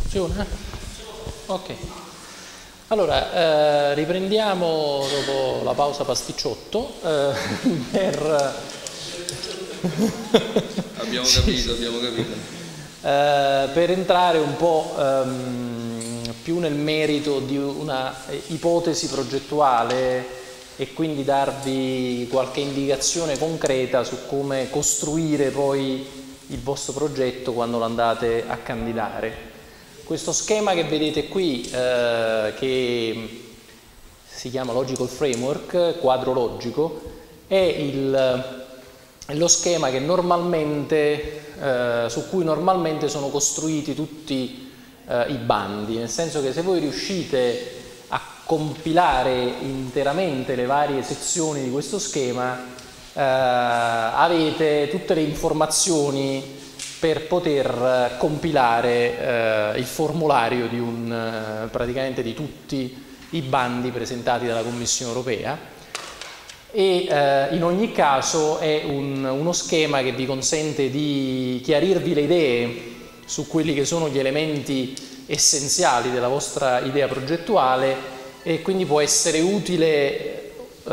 Funziona? Ok. Allora, riprendiamo dopo la pausa pasticciotto Abbiamo capito, abbiamo capito. Per entrare un po' più nel merito di una ipotesi progettuale e quindi darvi qualche indicazione concreta su come costruire poi il vostro progetto quando lo andate a candidare. Questo schema che vedete qui, che si chiama Logical Framework, quadro logico, è lo schema che normalmente, su cui normalmente sono costruiti tutti i bandi, nel senso che se voi riuscite a compilare interamente le varie sezioni di questo schema, avete tutte le informazioni per poter compilare il formulario di praticamente di tutti i bandi presentati dalla Commissione europea, e in ogni caso è uno schema che vi consente di chiarirvi le idee su quelli che sono gli elementi essenziali della vostra idea progettuale, e quindi può essere utile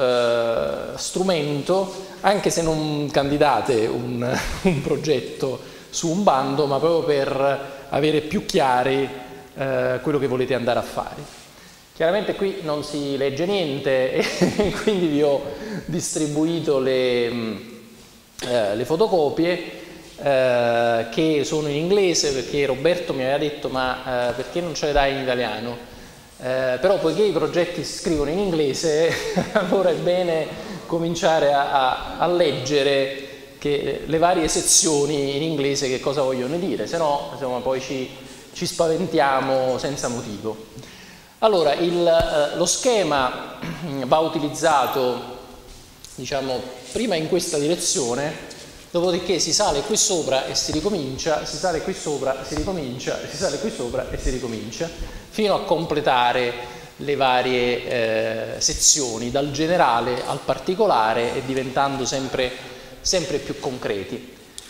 strumento anche se non candidate un progetto su un bando, ma proprio per avere più chiari quello che volete andare a fare. Chiaramente qui non si legge niente e quindi vi ho distribuito le fotocopie che sono in inglese, perché Roberto mi aveva detto ma perché non ce le dai in italiano? Però poiché i progetti si scrivono in inglese allora è bene cominciare a leggere le varie sezioni in inglese che cosa vogliono dire, se no insomma, poi ci spaventiamo senza motivo. Allora, lo schema va utilizzato, diciamo, prima in questa direzione, dopodiché si sale qui sopra e si ricomincia, si sale qui sopra, si ricomincia, si sale qui sopra e si ricomincia, fino a completare le varie sezioni, dal generale al particolare e diventando sempre più concreti.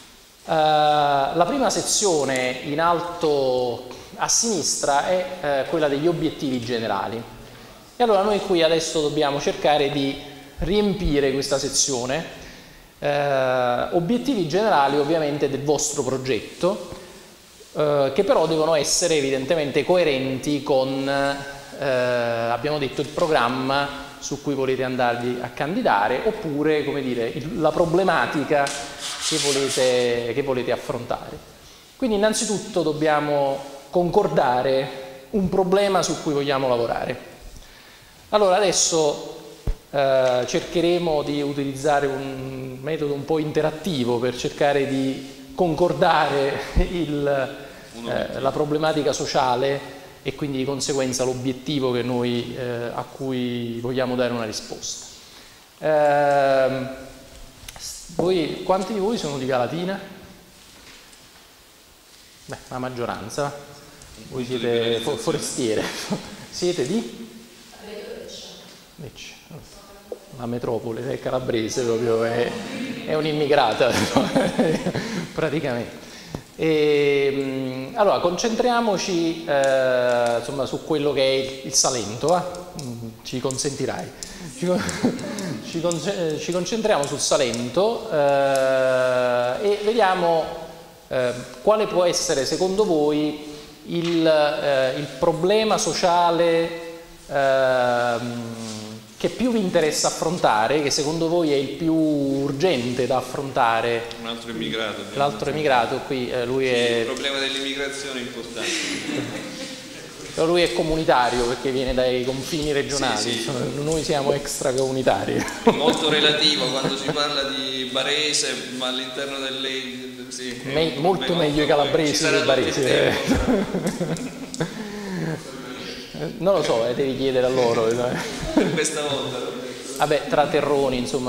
La prima sezione in alto a sinistra è quella degli obiettivi generali, e allora noi qui adesso dobbiamo cercare di riempire questa sezione, obiettivi generali ovviamente del vostro progetto, che però devono essere evidentemente coerenti con, abbiamo detto, il programma su cui volete andarvi a candidare, oppure, come dire, la problematica che volete affrontare. Quindi innanzitutto dobbiamo concordare un problema su cui vogliamo lavorare. Allora adesso cercheremo di utilizzare un metodo un po' interattivo per cercare di concordare la problematica sociale e quindi di conseguenza l'obiettivo che noi, a cui vogliamo dare una risposta. Quanti di voi sono di Galatina? Beh, la maggioranza. Voi siete forestiere. Siete di? Lecce. La metropoli, è calabrese proprio, è un'immigrata praticamente. Allora, concentriamoci insomma, su quello che è il Salento, ci consentirai. Ci concentriamo sul Salento e vediamo quale può essere secondo voi il problema sociale che più vi interessa affrontare, che secondo voi è il più urgente da affrontare. Un altro immigrato. L'altro immigrato qui, lui sì, è... Il problema dell'immigrazione è importante. Però lui è comunitario perché viene dai confini regionali, sì, sì. Noi siamo extracomunitari. È molto relativo quando si parla di barese, ma all'interno delle... Sì, molto meglio i calabresi che i baresi. Non lo so, devi chiedere a loro. Questa volta. Vabbè, tra terroni, insomma,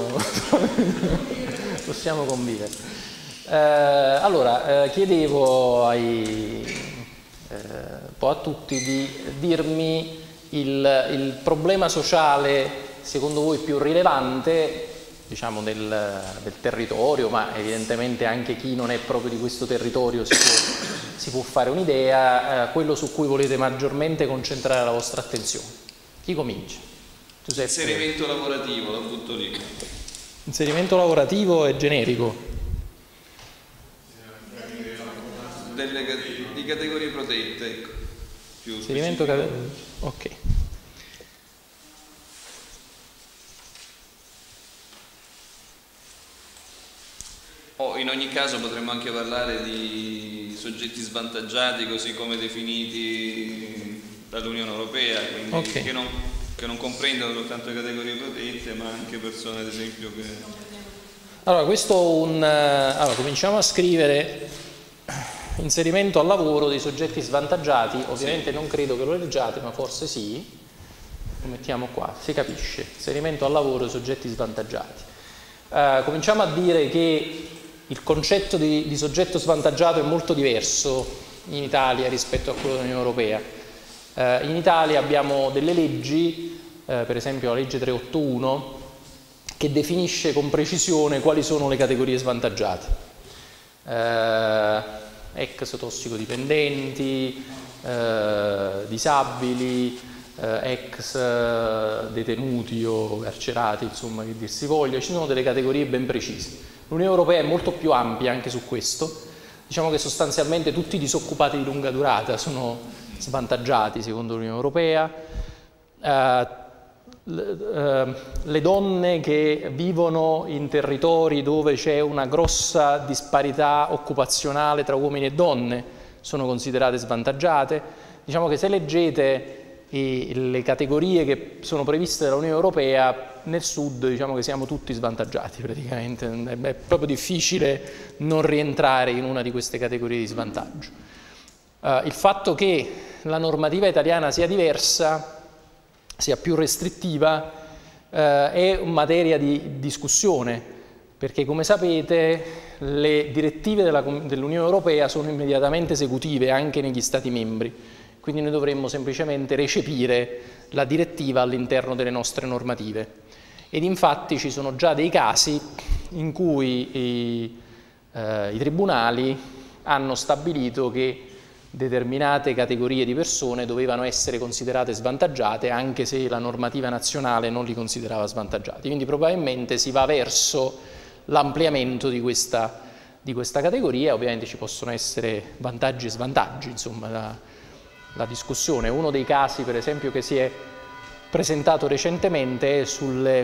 possiamo convivere. Allora, chiedevo un po' a tutti di dirmi il problema sociale, secondo voi, più rilevante diciamo, del territorio, ma evidentemente anche chi non è proprio di questo territorio si può fare un'idea, quello su cui volete maggiormente concentrare la vostra attenzione. Chi comincia? Giuseppe. Inserimento lavorativo, la butto lì. Inserimento lavorativo è generico. Di categorie protette, ecco. Più Inserimento ok. In ogni caso potremmo anche parlare di soggetti svantaggiati così come definiti dall'Unione Europea, quindi okay. che non comprendono soltanto le categorie protette, ma anche persone ad esempio che... Allora, allora, cominciamo a scrivere inserimento al lavoro dei soggetti svantaggiati, ovviamente sì. Non credo che lo leggiate, ma forse sì, lo mettiamo qua, si capisce, inserimento al lavoro dei soggetti svantaggiati. Cominciamo a dire che il concetto di soggetto svantaggiato è molto diverso in Italia rispetto a quello dell'Unione Europea. In Italia abbiamo delle leggi, per esempio la legge 381, che definisce con precisione quali sono le categorie svantaggiate. Ex tossicodipendenti, disabili, ex detenuti o carcerati, insomma, che dir si voglia, ci sono delle categorie ben precise. L'Unione Europea è molto più ampia anche su questo, diciamo che sostanzialmente tutti i disoccupati di lunga durata sono svantaggiati secondo l'Unione Europea, le donne che vivono in territori dove c'è una grossa disparità occupazionale tra uomini e donne sono considerate svantaggiate. Diciamo che se leggete le categorie che sono previste dall'Unione Europea, nel sud diciamo che siamo tutti svantaggiati praticamente, è proprio difficile non rientrare in una di queste categorie di svantaggio. Il fatto che la normativa italiana sia diversa, sia più restrittiva, è materia di discussione, perché come sapete le direttive dell'Unione Europea sono immediatamente esecutive anche negli Stati membri. Quindi noi dovremmo semplicemente recepire la direttiva all'interno delle nostre normative. Ed infatti ci sono già dei casi in cui i tribunali hanno stabilito che determinate categorie di persone dovevano essere considerate svantaggiate anche se la normativa nazionale non li considerava svantaggiati. Quindi probabilmente si va verso l'ampliamento di questa categoria. Ovviamente ci possono essere vantaggi e svantaggi, insomma, la discussione. Uno dei casi, per esempio, che si è presentato recentemente è sulle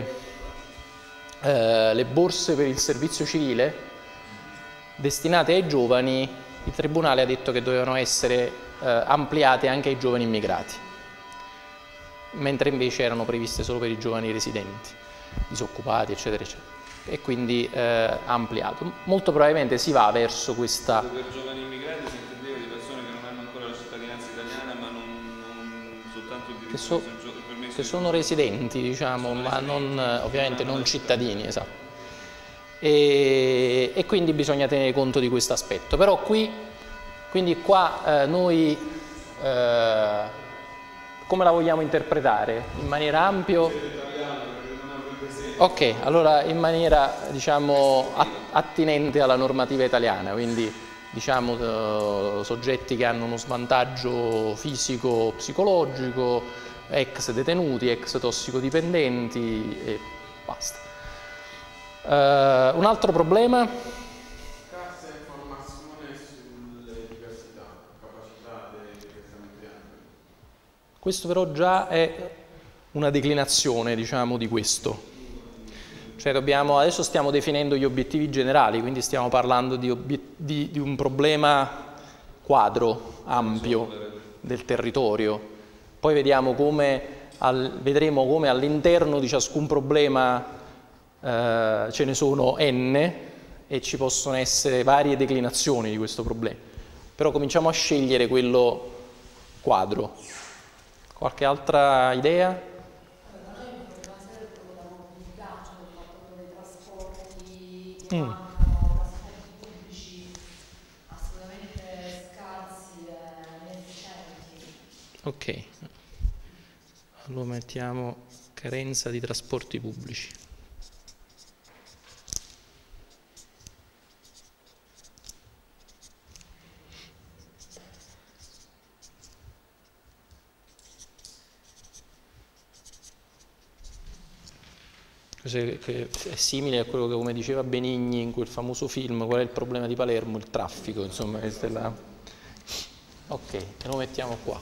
le borse per il servizio civile destinate ai giovani. Il Tribunale ha detto che dovevano essere ampliate anche ai giovani immigrati, mentre invece erano previste solo per i giovani residenti, disoccupati, eccetera, eccetera. E quindi ampliato. Molto probabilmente si va verso questa... Per giovani immigrati si intendeva di persone che non hanno ancora la cittadinanza italiana, ma non soltanto il diritto che sono residenti, diciamo, ma non, ovviamente non cittadini, esatto. E quindi bisogna tenere conto di questo aspetto. Però quindi qua noi come la vogliamo interpretare? In maniera ampia? Ok, allora in maniera, diciamo, attinente alla normativa italiana, quindi diciamo soggetti che hanno uno svantaggio fisico, psicologico, ex detenuti, ex tossicodipendenti e basta. Un altro problema? Scarsa informazione sulle diversità, capacità dei amplianti. Questo però già è una declinazione, diciamo, di questo. Cioè adesso stiamo definendo gli obiettivi generali, quindi stiamo parlando di un problema quadro, ampio, del territorio. Poi vedremo come all'interno di ciascun problema ce ne sono n e ci possono essere varie declinazioni di questo problema. Però cominciamo a scegliere quello quadro. Qualche altra idea? Trasporti pubblici assolutamente scarsi e inefficienti. Ok, allora mettiamo carenza di trasporti pubblici. che è simile a quello che, come diceva Benigni in quel famoso film, qual è il problema di Palermo? Il traffico, insomma, questa è la... Ok, e lo mettiamo qua.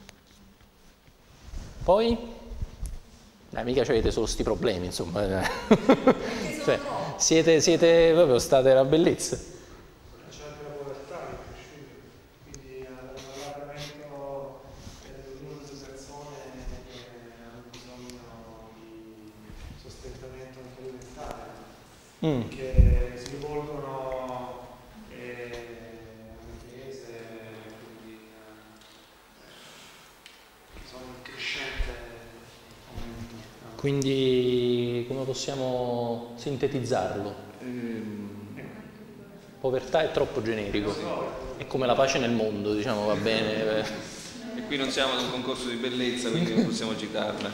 Poi? Mica avete solo sti problemi, insomma. Cioè, siete proprio state la bellezza. C'è anche la povertà che è cresciuta, quindi l'allargamento del numero di persone che hanno bisogno di sostentamento anche alimentare, che si rivolgono alle chiese, quindi sono in crescente aumento. Quindi come possiamo sintetizzarlo? Povertà è troppo generico, è come la pace nel mondo, diciamo, va bene. E qui non siamo ad un concorso di bellezza, quindi non possiamo citarla.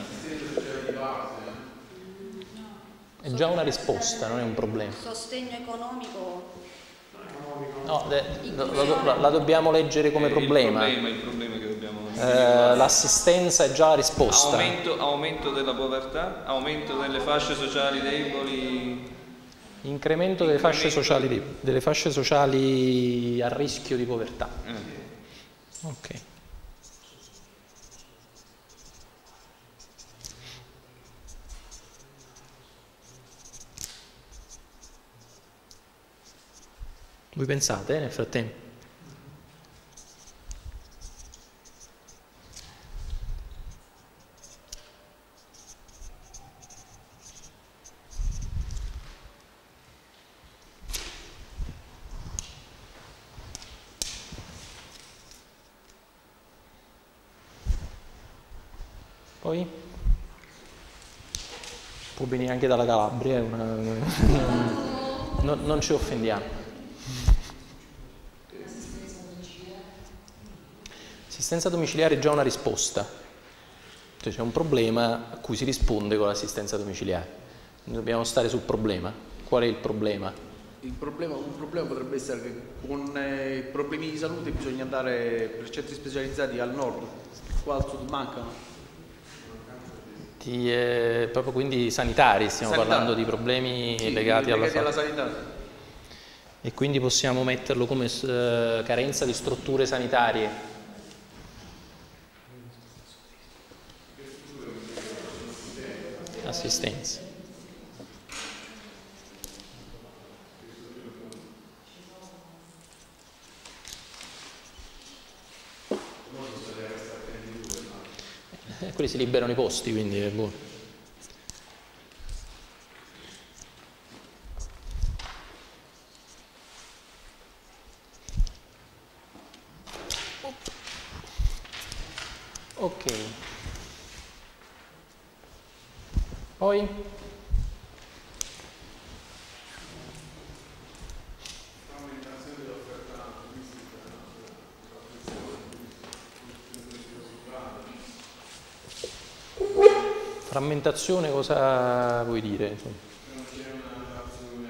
È già una risposta, non è un problema. Sostegno economico. No, la dobbiamo leggere come problema. Il problema che dobbiamo... L'assistenza è già la risposta. Aumento della povertà, aumento delle fasce sociali deboli. Incremento delle fasce sociali a rischio di povertà. Ok. Voi pensate nel frattempo? Poi? Può venire anche dalla Calabria, non ci offendiamo. L'assistenza domiciliare è già una risposta, cioè c'è un problema a cui si risponde con l'assistenza domiciliare. Noi dobbiamo stare sul problema. Qual è il problema? Un problema potrebbe essere che con problemi di salute bisogna andare per centri specializzati al nord, qua al sud mancano. Proprio quindi sanitari, stiamo parlando di problemi legati alla sanità. E quindi possiamo metterlo come carenza di strutture sanitarie. Assistenza. Quelli si liberano i posti, quindi è buono. Ok. Poi? Frammentazione cosa vuoi dire? Insomma? Non c'è una relazione,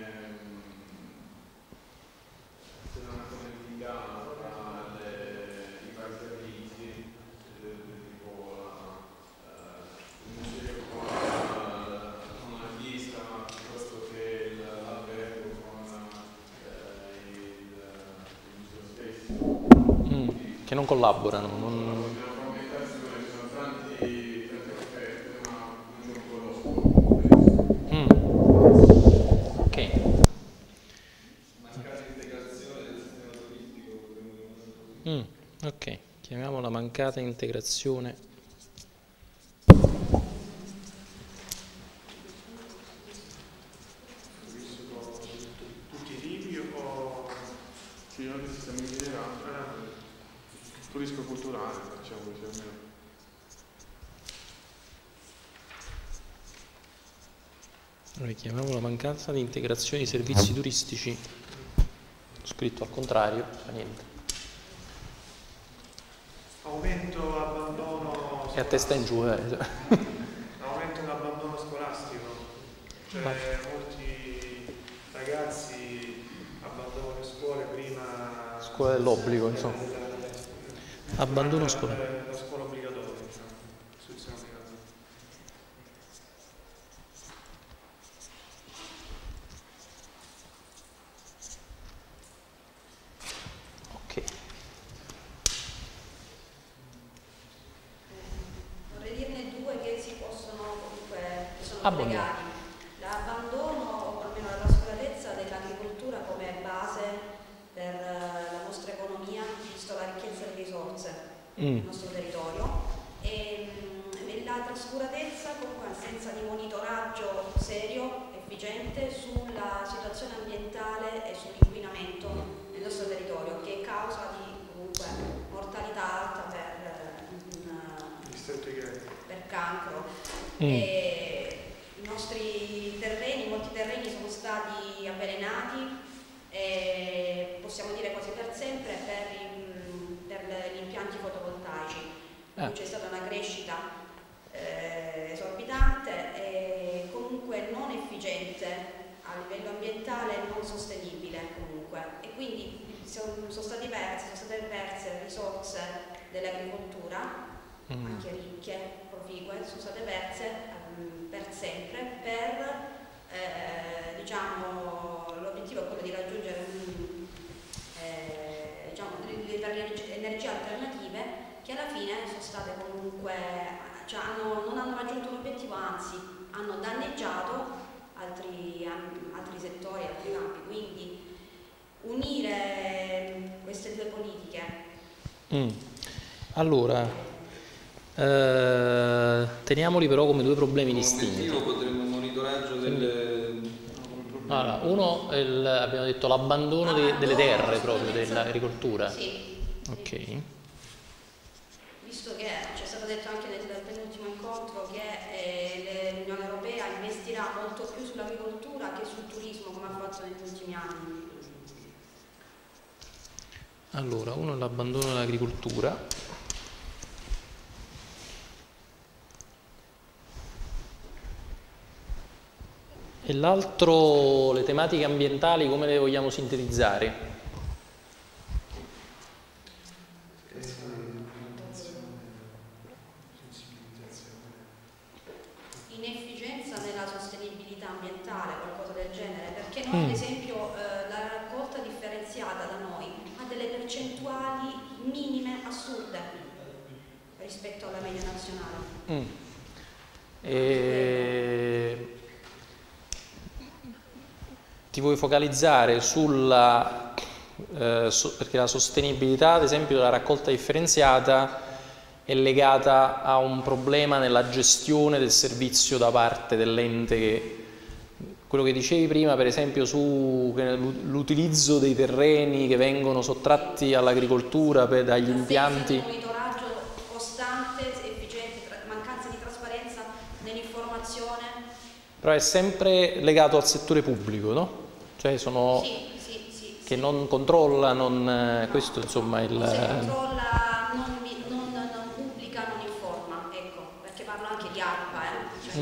c'è una connettività tra i vari servizi, tipo una lista piuttosto che l'albergo con il museo stesso. Che non collaborano. Ok, chiamiamola mancata integrazione. Tutti i tipi o sì, noi sistemi in generale, turismo culturale, facciamo così almeno. Allora, chiamiamola mancanza di integrazione di servizi turistici. Ho scritto al contrario, fa niente. Aumento abbandono. E a testa in giù, Aumento l'abbandono scolastico, cioè molti ragazzi abbandonano le scuole prima. Scuola dell'obbligo, insomma. Abbandono scolastico. La scuola obbligatoria, diciamo, istruzione obbligatoria. collegati. L'abbandono, o almeno la trascuratezza dell'agricoltura come base per la nostra economia, visto la ricchezza delle risorse del nostro territorio, e la trascuratezza comunque assenza di monitoraggio serio, efficiente sulla situazione ambientale e sull'inquinamento nel nostro territorio, che è causa di comunque mortalità alta per cancro. E i nostri terreni, molti terreni sono stati avvelenati, e possiamo dire quasi per sempre, per gli impianti fotovoltaici. C'è stata una crescita esorbitante e comunque non efficiente a livello ambientale, non sostenibile comunque, e quindi sono state perse risorse dell'agricoltura, anche ricche, proficue, sono state perse per sempre, per diciamo, l'obiettivo è quello di raggiungere diciamo, le energie alternative, che alla fine sono state comunque, cioè non hanno raggiunto l'obiettivo, anzi hanno danneggiato altri settori, altri campi. Quindi unire queste due politiche. Allora, teniamoli però come due problemi distinti. Potremmo un monitoraggio delle... Allora, uno è abbiamo detto l'abbandono delle terre proprio dell'agricoltura. Sì. Ok. Visto che c'è stato detto anche nel penultimo incontro che l'Unione Europea investirà molto più sull'agricoltura che sul turismo, come ha fatto negli ultimi anni. Allora, uno è l'abbandono dell'agricoltura. E l'altro, le tematiche ambientali, come le vogliamo sintetizzare? Inefficienza nella sostenibilità ambientale, qualcosa del genere, perché noi ad esempio la raccolta differenziata da noi ha delle percentuali minime assurde rispetto alla media nazionale. Ti vuoi focalizzare sulla perché la sostenibilità, ad esempio, della raccolta differenziata è legata a un problema nella gestione del servizio da parte dell'ente, quello che dicevi prima, per esempio, sull'utilizzo dei terreni che vengono sottratti all'agricoltura dagli impianti. Monitoraggio costante, efficiente, mancanza di trasparenza nell'informazione. Però è sempre legato al settore pubblico, no? Cioè sono che non controlla, questo insomma è il... Se controlla, non pubblica, non informa, ecco, perché parlo anche di ARPA, cioè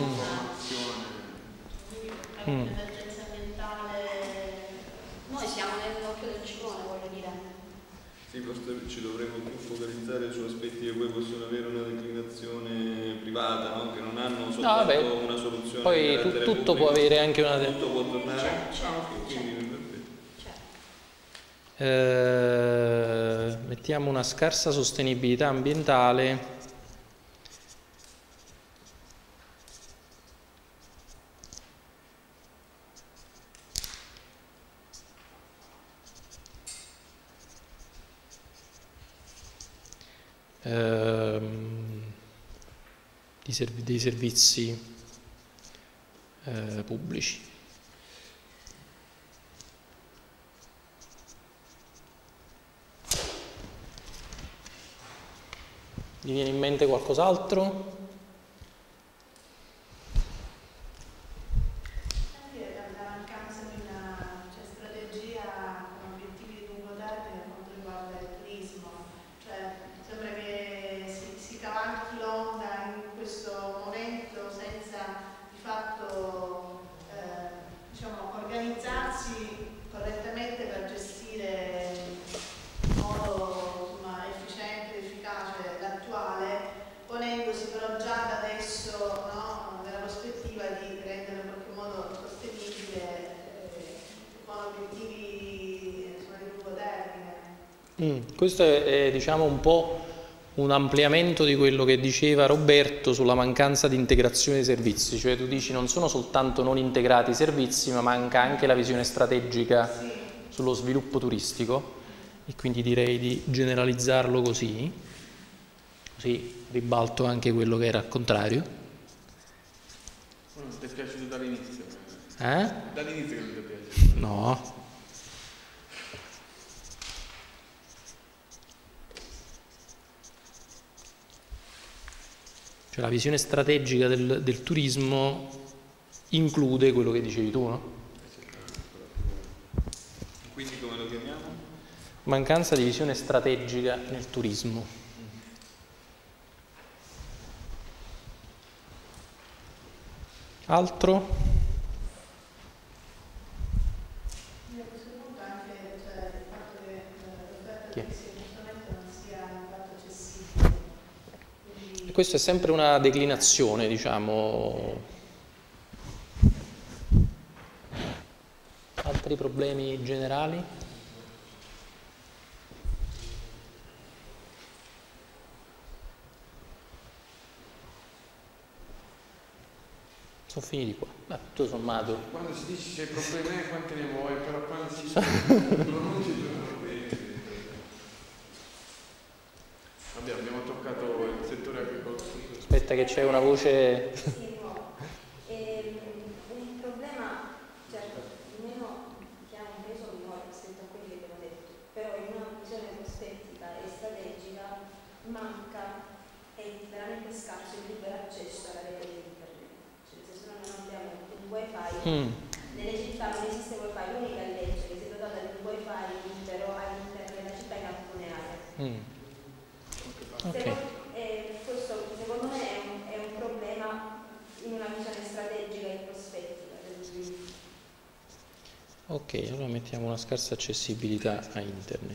l'emergenza ambientale, noi siamo nell'occhio del ciclone, voglio dire. Sì, forse ci dovremmo più focalizzare su aspetti che poi possono avere una declinazione privata, no? Che non hanno soltanto una soluzione. Poi tutto può avere anche una... Tutto può tornare. mettiamo una scarsa sostenibilità ambientale. Dei servizi pubblici. Vi viene in mente qualcos'altro? La mancanza di una strategia con obiettivi di lungo termine per quanto riguarda il turismo, cioè sembra che si cavalchi l'onda in questo momento senza di fatto diciamo, organizzarsi correttamente per gestire in modo efficiente ed efficace l'attuale, ponendosi però già da adesso, no, nella prospettiva di renderlo in qualche modo sostenibile con obiettivi di lungo termine. Questo è diciamo un po' un ampliamento di quello che diceva Roberto sulla mancanza di integrazione dei servizi, cioè tu dici non sono soltanto non integrati i servizi, ma manca anche la visione strategica sullo sviluppo turistico, e quindi direi di generalizzarlo così ribalto anche quello che era al contrario. Non ti è piaciuto dall'inizio? Dall'inizio che non ti è piaciuto? No. Cioè la visione strategica del turismo include quello che dicevi tu, no? Quindi come lo chiamiamo? Mancanza di visione strategica nel turismo. Altro? A questo punto anche il fatto che l'offerta giustamente non sia un fatto accessibile. E questo è sempre una declinazione, diciamo. Altri problemi generali? Sono finiti qua. Beh, tutto sommato. Quando si dice c'è problemi quanti ne vuoi, però quando si non ci sono problemi. Vabbè, abbiamo toccato il settore agricoltura. Aspetta che c'è una voce. Sì, no. Un problema, certo, almeno che ha un peso minore rispetto a quelli che abbiamo detto, però in una visione prospettica e strategica manca, è veramente scarso il libero accesso alla rete di internet. Cioè, se noi non abbiamo un wifi, nelle città non esiste wifi, l'unica legge che si è dotata di un wifi libero all'interno della città in alcune aree. Questo secondo me è un problema in una visione strategica e prospettica del sviluppo. Ok, allora mettiamo una scarsa accessibilità a internet.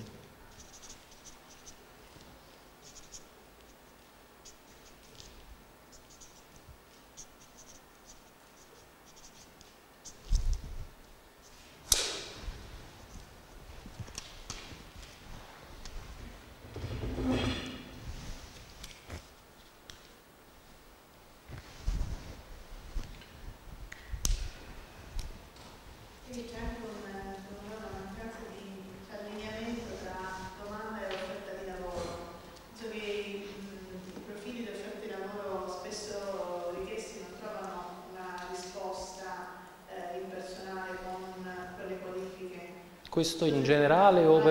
Quindi c'è anche una mancanza di allineamento tra domanda e offerta di lavoro. Penso che i profili di offerta di lavoro spesso richiesti non trovano una risposta in personale con le qualifiche. Questo in generale o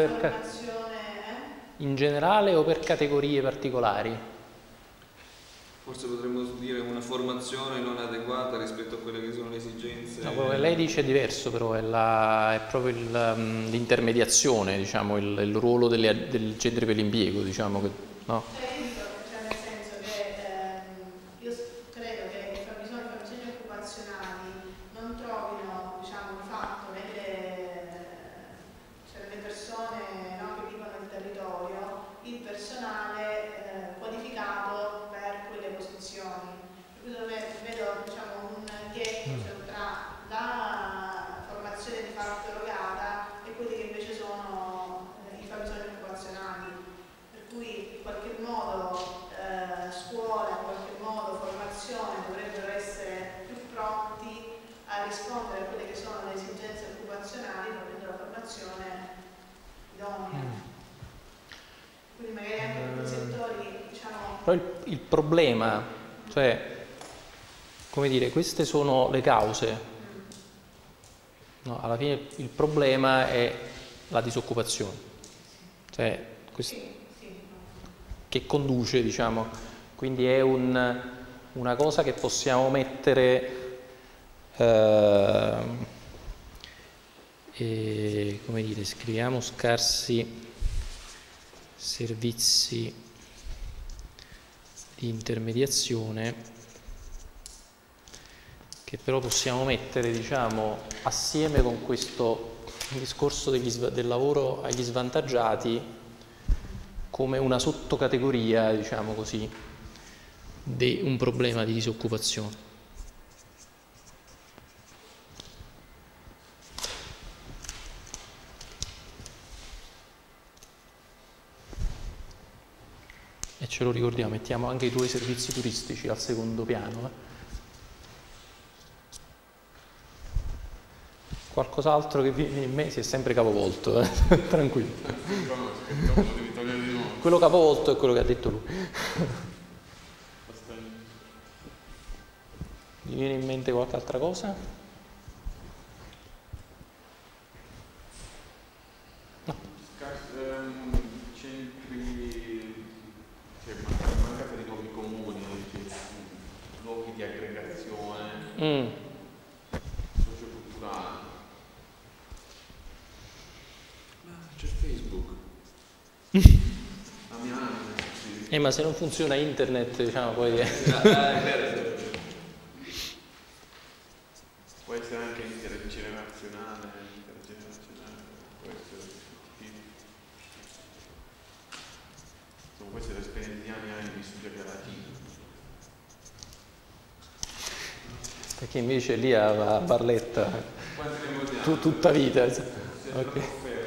per categorie particolari? Forse potremmo dire una formazione non adeguata rispetto a quelle che sono le esigenze. No, quello che lei dice è diverso, però è proprio l'intermediazione, diciamo, il ruolo del centro per l'impiego, diciamo, no? Nel senso che io credo che i fabbisogni occupazionali non trovino, diciamo, il fatto nelle persone, no, che vivono nel territorio, il personale qualificato per quelle posizioni. Per cui vedo, diciamo, un gap tra la formazione di fatto erogata e quelli che invece sono i fabbisogni occupazionali. Per cui in qualche modo scuola, in qualche modo formazione dovrebbero essere più pronti a rispondere a quelle che sono le esigenze occupazionali facendo la formazione idonea. Quindi magari anche in quei settori, diciamo. Però il problema, cioè, come dire, queste sono le cause. No, alla fine il problema è la disoccupazione. Cioè, che conduce, diciamo, quindi è una cosa che possiamo mettere, come dire, scriviamo scarsi servizi di intermediazione, che però possiamo mettere, diciamo, assieme con questo discorso del lavoro agli svantaggiati come una sottocategoria, diciamo così, di un problema di disoccupazione. E ce lo ricordiamo, mettiamo anche i tuoi servizi turistici al secondo piano. Qualcos'altro che viene in mente? Si è sempre capovolto, tranquillo. Quello capovolto è quello che ha detto lui. Mi viene in mente qualche altra cosa? No. Centri, mancata di luoghi comuni, luoghi di aggregazione socioculturale. C'è Facebook. La mia anima, sì. Ma se non funziona internet, diciamo poi... È vero. Può essere anche intergenerazionale, può essere insomma, può essere l'esperienza di anni vissuti a Latino. Perché invece lì a Barletta tutta vita. Ok.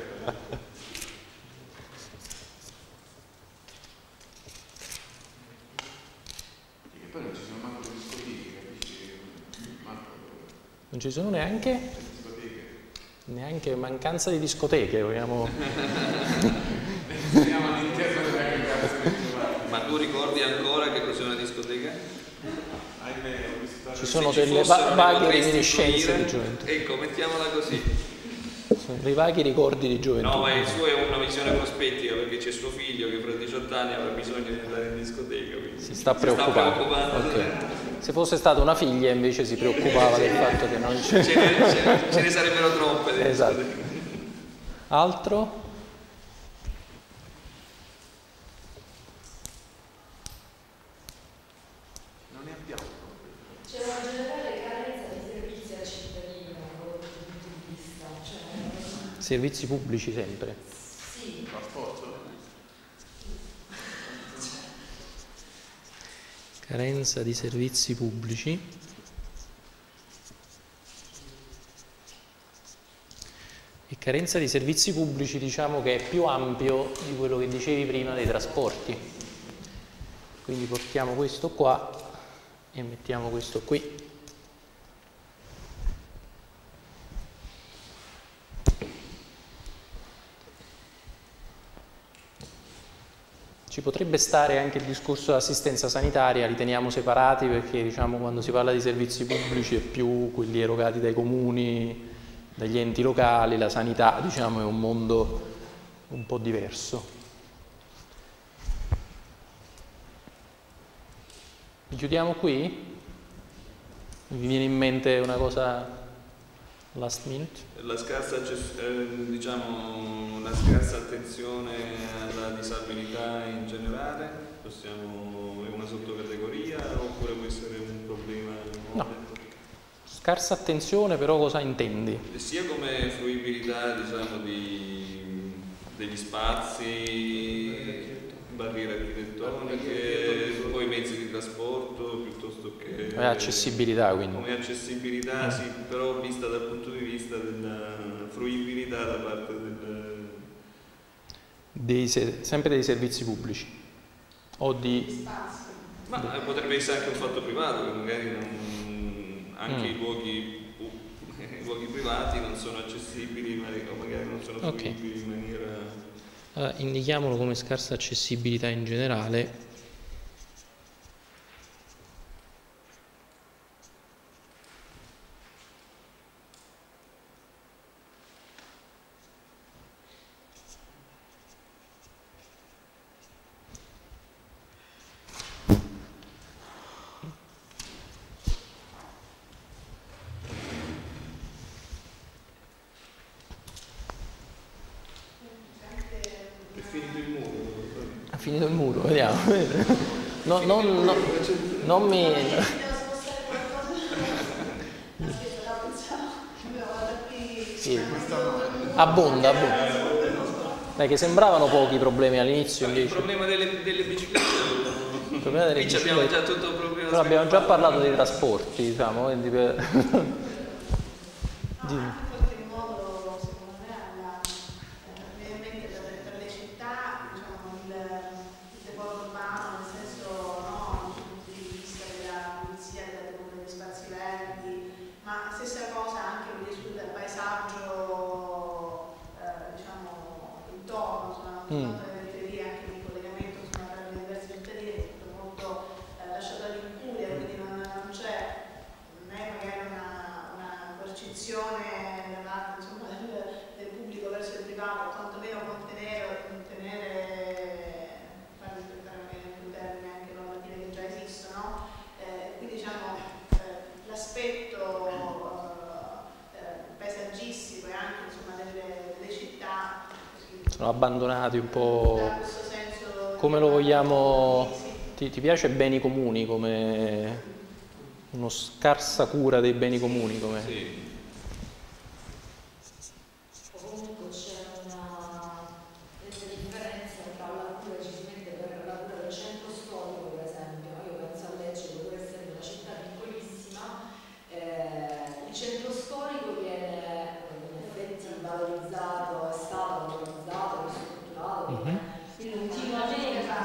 Non ci sono neanche mancanza di discoteche, vogliamo... Ma tu ricordi ancora che cos'è una discoteca? Ci sono delle vaghe reminiscenze di gioventù. Ecco, mettiamola così. Sono dei vaghi ricordi di gioventù. No, ma il suo è una visione prospettica, perché c'è suo figlio che fra 18 anni avrà bisogno di andare in discoteca. Si sta preoccupando. Okay. Se fosse stata una figlia invece si preoccupava del fatto che non c'è. Ce ne sarebbero troppe. Esatto. Altro? Non ne abbiamo. C'è una generale carenza di servizi al cittadino da questo punto di vista. Cioè... Servizi pubblici sempre. Sì. Trasporto? Carenza di servizi pubblici. E carenza di servizi pubblici diciamo che è più ampio di quello che dicevi prima dei trasporti. Quindi portiamo questo qua e mettiamo questo qui. Ci potrebbe stare anche il discorso dell'assistenza sanitaria, li teniamo separati perché diciamo quando si parla di servizi pubblici è più quelli erogati dai comuni, dagli enti locali, la sanità diciamo è un mondo un po' diverso. Chiudiamo qui? Mi viene in mente una cosa last minute? La scarsa, diciamo, la scarsa attenzione alla disabilità in generale, è una sottocategoria oppure può essere un problema? No. Scarsa attenzione, però cosa intendi? Sia come fruibilità, diciamo, degli spazi, barriere architettoniche, poi mezzi di trasporto piuttosto che... accessibilità quindi. Come accessibilità, sì, però vista dal punto di vista della fruibilità da parte sempre dei servizi pubblici o di... Ma potrebbe essere anche un fatto privato, che magari anche i luoghi privati non sono accessibili, o magari non sono fruibili in maniera... Allora, indichiamolo come scarsa accessibilità in generale. Finito il muro, vediamo. Non mi... Sì. Abbonda. Beh, che sembravano pochi i problemi all'inizio invece. Il problema delle biciclette. Il problema delle biciclette. Abbiamo già tutto problema. Però abbiamo già parlato dei trasporti, diciamo, quindi per... Dimmi. Per le città, diciamo, il decoro urbano periferie anche di collegamento tra le diverse cittadine, è tutto molto lasciato all'incuria, quindi non è magari una percezione da parte del pubblico verso il privato, quantomeno far rispettare magari alcuni termini anche normativi che già esistono, quindi diciamo l'aspetto paesaggistico e anche insomma, delle città sono abbandonati un po'. Come lo vogliamo? Ti piace beni comuni come uno scarsa cura dei beni comuni? Come... Sì. Comunque c'è una differenza tra la cura decisamente per la cura del centro storico, per esempio. Io penso a Lecce, dove essere una città piccolissima, il centro storico viene in effetti valorizzato, è stato valorizzato, ristrutturato, quindi continuamente.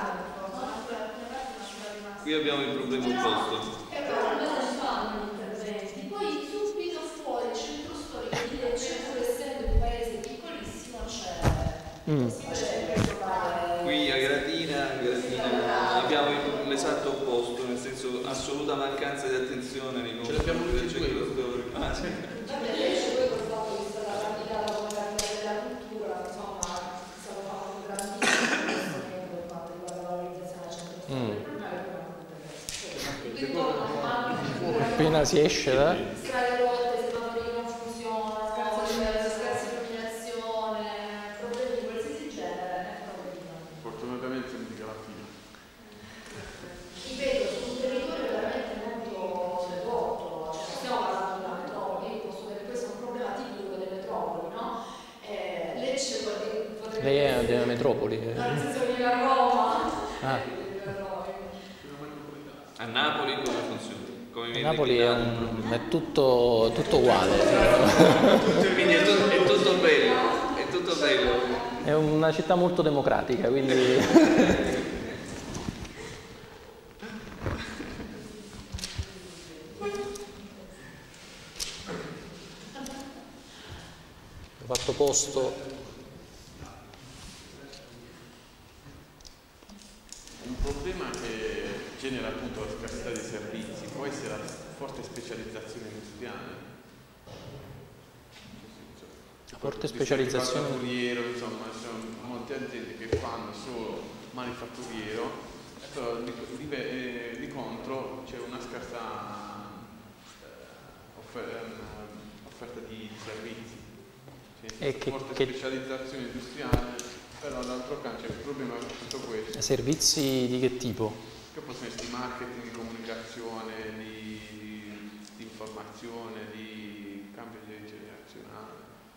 Qui abbiamo il problema opposto. Però non si fanno gli interventi, poi subito fuori il centro storico di Lecce, pur essendo un paese piccolissimo, c'è Qui a Gradina abbiamo l'esatto opposto, nel senso assoluta mancanza di attenzione nei confronti del centro storico. Lecce poi col fatto che è stata praticata come capitale della cultura, insomma, è stato fatto un grandissimo investimento per quanto riguarda la valorizzazione del centro storico. Appena si esce da... strade rotte, semafori che non funzionano, scarsa illuminazione, problemi di qualsiasi genere, Fortunatamente non dica la fine. ripeto, su un territorio veramente molto ridotto, cioè stiamo parlando di una metropoli, io posso dire che questo è un problema tipico delle metropoli, no? Lecce potrebbe Lei è della metropoli. nel senso che vive a Roma. A Napoli come funziona? Come Napoli è tutto uguale. Quindi è tutto bello, è tutto bello. È una città molto democratica, quindi... Ho fatto posto. Un problema che genera appunto la scarsità dei servizi può essere la forte specializzazione industriale. La forte specializzazione. Manifatturiero, insomma, ci sono molte aziende che fanno solo manifatturiero, però di contro c'è una scarsa offerta di servizi. Cioè, forte specializzazione industriale. Però d'altro canto c'è il problema di tutto questo. Servizi di che tipo? Che possono essere di marketing, di comunicazione, di informazione, di cambio generazionale.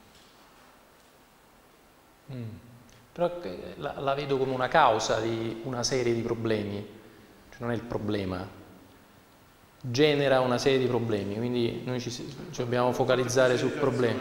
Però la vedo come una causa di una serie di problemi, cioè non è il problema, genera una serie di problemi, quindi noi ci dobbiamo focalizzare sul problema.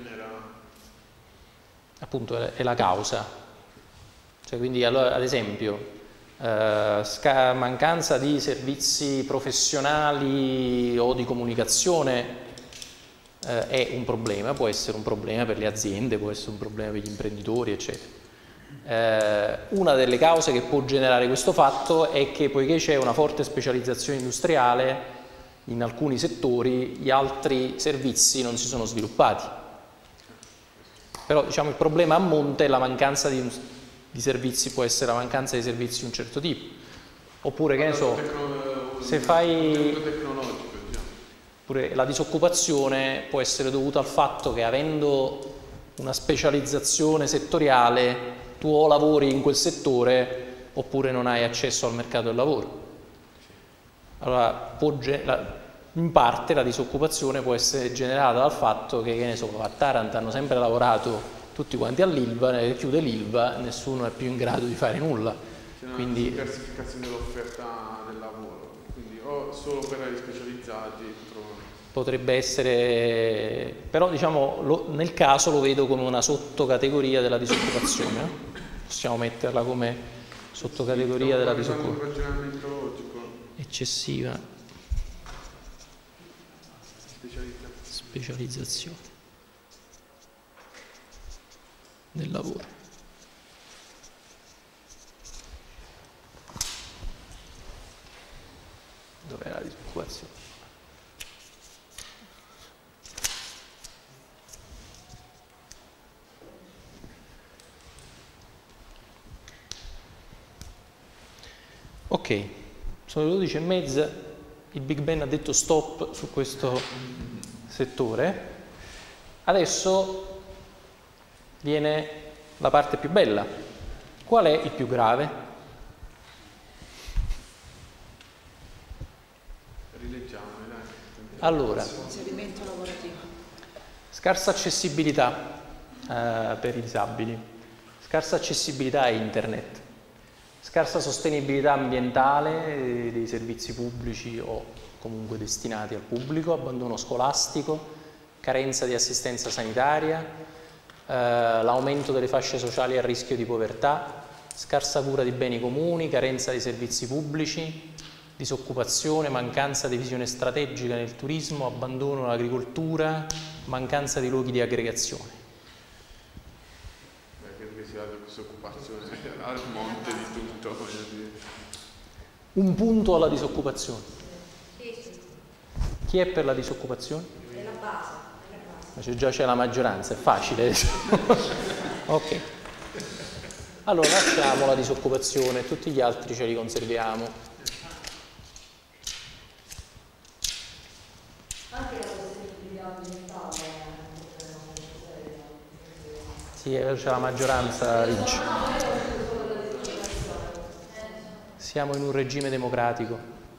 Appunto è la causa. Cioè, quindi allora, ad esempio, mancanza di servizi professionali o di comunicazione è un problema, può essere un problema per le aziende, può essere un problema per gli imprenditori, eccetera. Una delle cause che può generare questo fatto è che poiché c'è una forte specializzazione industriale in alcuni settori, gli altri servizi non si sono sviluppati. Però diciamo il problema a monte è la mancanza di servizi, può essere la mancanza di servizi di un certo tipo, oppure che ne so, se fai pure la disoccupazione può essere dovuta al fatto che avendo una specializzazione settoriale tu o lavori in quel settore oppure non hai accesso al mercato del lavoro. Allora in parte la disoccupazione può essere generata dal fatto che ne so, a Taranto hanno sempre lavorato tutti quanti all'Ilva, chiude l'Ilva, nessuno è più in grado di fare nulla. C'è una Quindi diversificazione dell'offerta del lavoro, quindi o solo per gli specializzati. potrebbe essere, però diciamo nel caso lo vedo come una sottocategoria della disoccupazione. Possiamo metterla come sottocategoria della disoccupazione eccessiva. Specializzazione del lavoro. Dov'è la disoccupazione? Ok, sono le 12:30, il Big Ben ha detto stop su questo settore. Adesso viene la parte più bella. Qual è il più grave? Rileggiamo, dai. Allora, Inserimento lavorativo. scarsa accessibilità per i disabili, scarsa accessibilità a internet, scarsa sostenibilità ambientale dei servizi pubblici o comunque destinati al pubblico, abbandono scolastico, carenza di assistenza sanitaria, l'aumento delle fasce sociali a rischio di povertà, scarsa cura di beni comuni, carenza di servizi pubblici, disoccupazione, mancanza di visione strategica nel turismo, abbandono dell'agricoltura, mancanza di luoghi di aggregazione. Credo che sia la disoccupazione al monte di tutto, voglio dire. Un punto alla disoccupazione. Chi è per la disoccupazione? È la base. Ma già c'è la maggioranza, è facile. Ok. Allora lasciamo la disoccupazione, tutti gli altri ce li conserviamo. Anche la sostenibilità ambientale Sì, c'è la maggioranza, vince. Siamo in un regime democratico.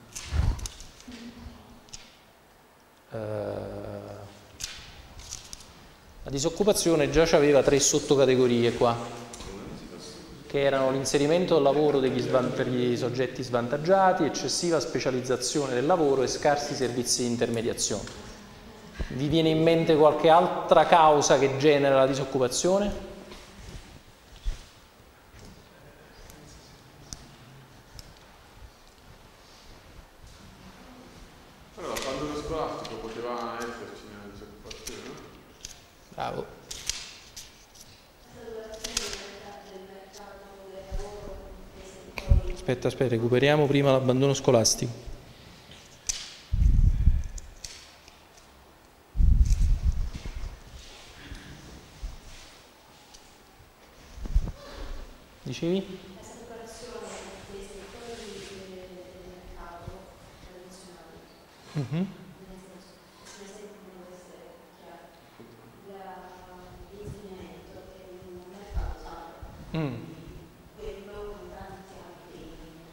La disoccupazione già aveva 3 sottocategorie qua, che erano l'inserimento del lavoro per gli soggetti svantaggiati, eccessiva specializzazione del lavoro e scarsi servizi di intermediazione. Vi viene in mente qualche altra causa che genera la disoccupazione? Allora, l'abbandono scolastico poteva esserci nella disoccupazione, no? Bravo. Aspetta, recuperiamo prima l'abbandono scolastico. Dicevi? La separazione dei settori del mercato tradizionali. L'insegnamento è un mercato sano, quello con tanti altri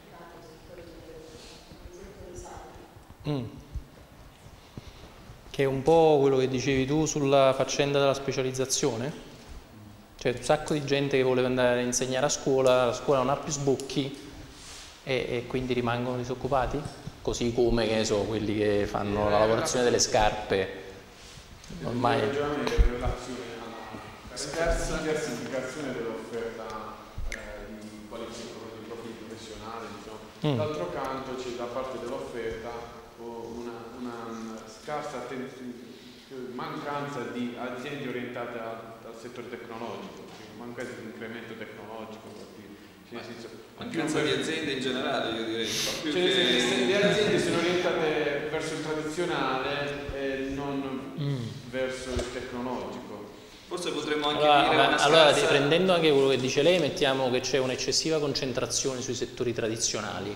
settori sani. Che è un po' quello che dicevi tu sulla faccenda della specializzazione? Cioè un sacco di gente che voleva andare a insegnare a scuola, la scuola non ha più sbocchi e quindi rimangono disoccupati? Così come, che ne so, quelli che fanno la lavorazione delle scarpe. Ormai... in relazione alla scarsa diversificazione dell'offerta di profili professionali, diciamo. D'altro canto c'è da parte dell'offerta una scarsa mancanza di aziende orientate al settore tecnologico, mancanza di incremento tecnologico, mancanza di aziende in generale, io direi. Le aziende sono orientate verso il tradizionale e non verso il tecnologico. Forse potremmo anche dire una scarsa... Allora, riprendendo anche quello che dice lei, mettiamo che c'è un'eccessiva concentrazione sui settori tradizionali.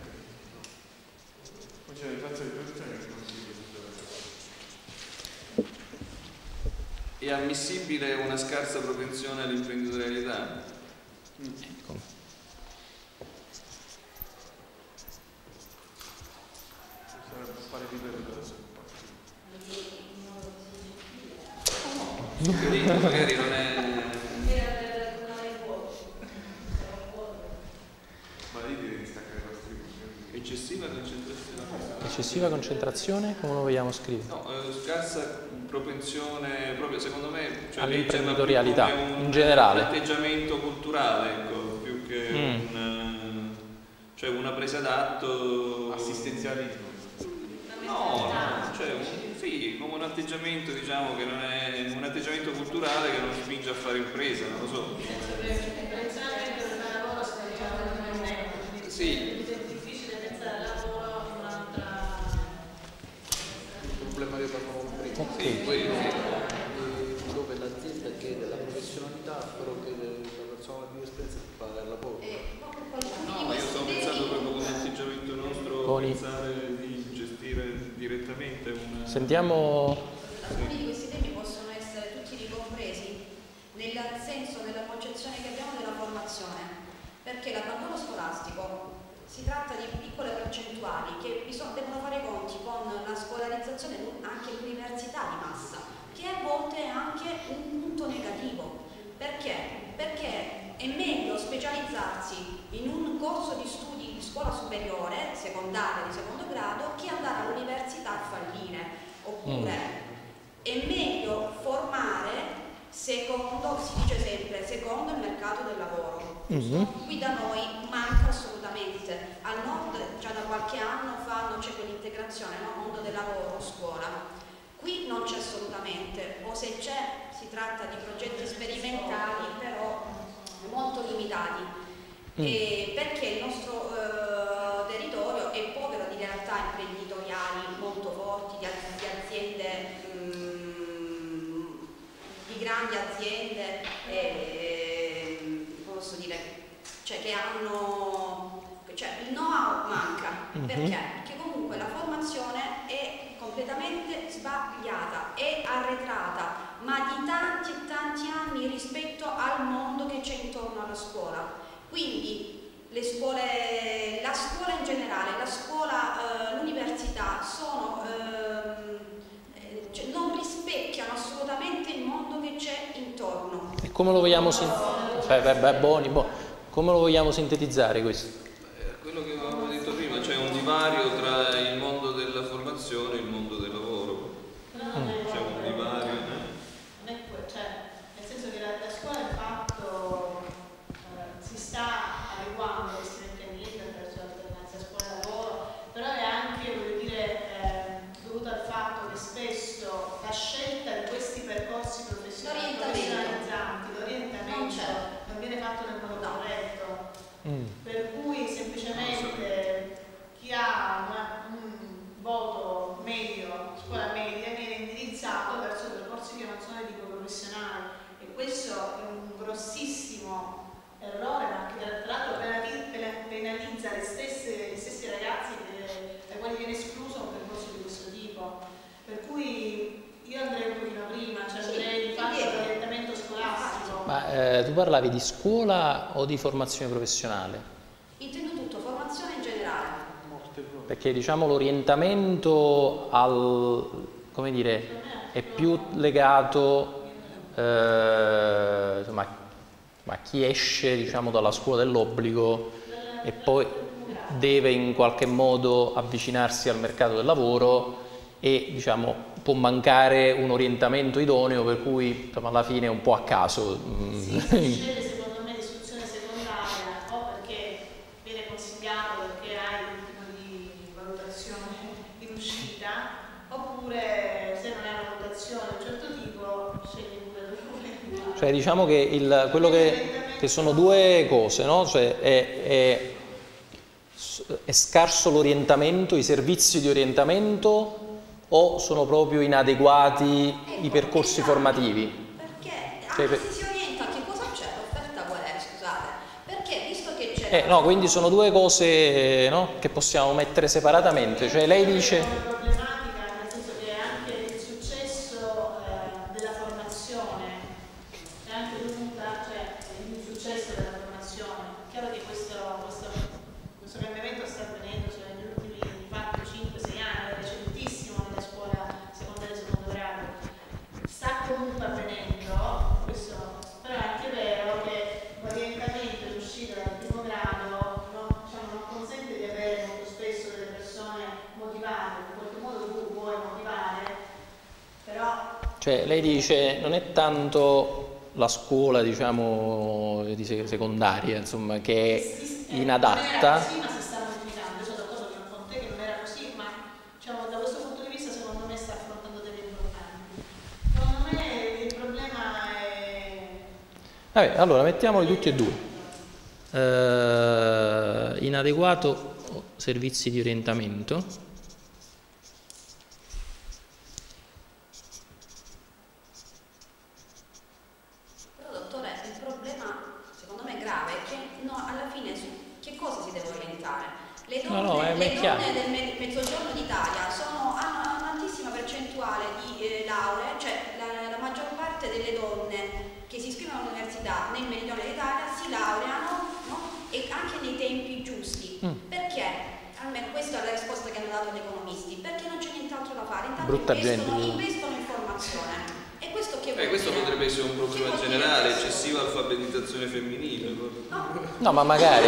È ammissibile una scarsa propensione all'imprenditorialità? Ecco. Magari non è... Ma lì devi staccare i nostri eccessiva concentrazione. Eccessiva concentrazione, come lo vogliamo scrivere? No, scarsa propensione, proprio secondo me, cioè all'imprenditorialità in generale. Un atteggiamento culturale, ecco, più che cioè una presa d'atto. Assistenzialismo. No, cioè sì, come un atteggiamento, diciamo, che non è un atteggiamento culturale che non spinge a fare impresa, non lo so. Sì. È difficile pensare al lavoro in un'altra Boni. pensare di gestire direttamente una... Sentiamo... Alcuni di questi temi possono essere tutti ricompresi nel senso, nella concezione che abbiamo della formazione, perché l'abbandono scolastico si tratta di piccole percentuali che devono fare i conti con la scolarizzazione anche all'università di massa, che a volte è anche un punto negativo. Perché? Perché è meglio specializzarsi in un corso di studi di scuola superiore, secondaria, di secondo grado, che andare all'università a fallire. Oppure è meglio formare secondo, si dice sempre, secondo il mercato del lavoro. Qui da noi manca assolutamente. Al nord già da qualche anno c'è quell'integrazione, no? Mondo del lavoro, scuola. Qui non c'è assolutamente, o se c'è si tratta di progetti sperimentali però molto limitati, perché il nostro territorio è povero di realtà imprenditoriali molto forti, di aziende, di grandi aziende, posso dire, cioè che hanno, cioè il know-how manca. Perché? Perché comunque la formazione è completamente sbagliata, è arretrata, ma di tanti e tanti anni rispetto al mondo che c'è intorno alla scuola. Quindi le scuole, la scuola in generale, la scuola, l'università cioè non rispecchiano assolutamente il mondo che c'è intorno. E come lo vogliamo come lo vogliamo sintetizzare questo? Quello che avevamo detto prima, c'è un divario tra il mondo della formazione e il mondo del lavoro. C'è un divario. Non è cioè, nel senso che la scuola di fatto si sta adeguando questi meccanismi attraverso l'alternanza scuola-lavoro, però è anche, voglio dire, dovuto al fatto che spesso la scelta di questi percorsi professionalizzanti, l'orientamento non viene fatto nel modo corretto. Per cui semplicemente chi ha un voto medio, scuola media, viene indirizzato verso percorsi che non sono di tipo professionale, e questo è un grossissimo errore, ma che tra l'altro penalizza gli stessi ragazzi ai quali viene escluso un percorso di questo tipo. Per cui io andrei un pochino prima, cioè andrei di fatto all'orientamento scolastico. Ma tu parlavi di scuola o di formazione professionale? Intendo tutto, formazione in generale. Perché diciamo l'orientamento come dire, è più legato insomma, a chi esce diciamo dalla scuola dell'obbligo e poi deve in qualche modo avvicinarsi al mercato del lavoro, e diciamo può mancare un orientamento idoneo, per cui insomma, alla fine è un po' a caso. Sì, si sceglie secondo me l'istruzione secondaria o perché viene consigliato perché hai un tipo di valutazione in uscita, oppure se non hai una valutazione di un certo tipo scegli pure dove. Cioè diciamo che quello che sono due cose, no? Cioè è scarso l'orientamento, i servizi di orientamento, o sono proprio inadeguati i percorsi formativi? Perché anche se si orienta, che cosa c'è? L'offerta qual è? Scusate. Perché visto che c'è... No, quindi sono due cose, no, che possiamo mettere separatamente. Cioè lei dice... È una problematica, nel senso che anche il successo della formazione è anche dovuto, cioè l'insuccesso della formazione. È chiaro che questo cambiamento sta avvenendo negli ultimi 4-5-6 anni, è recentissimo nella scuola secondaria e secondo grado. Sta comunque avvenendo, questo, però è anche vero che l'orientamento in uscita dal primo grado non consente di avere molto spesso delle persone motivate, in qualche modo tu vuoi motivare, però... Cioè lei dice non è tanto la scuola diciamo di secondaria, insomma, che è inadatta. Non era così, ma si sta modificando. Io sono d'accordo con te che non era così, ma diciamo, da questo punto di vista secondo me sta affrontando dei problemi. Secondo me il problema è... Vabbè, allora mettiamoli tutti e due. Inadeguato servizi di orientamento. Però dottore, il problema secondo me grave è che alla fine su che cosa si deve orientare? le donne del mezzogiorno d'Italia hanno un'altissima percentuale di lauree, cioè la maggior parte delle donne che si iscrivono all'università nel meridione d'Italia si laureano, no? E anche nei tempi giusti. Perché? Almeno questa è la risposta che hanno dato gli economisti, perché non c'è nient'altro da fare, intanto investono in formazione. E questo che questo potrebbe essere un problema generale, eccessiva alfabetizzazione femminile. No, ma magari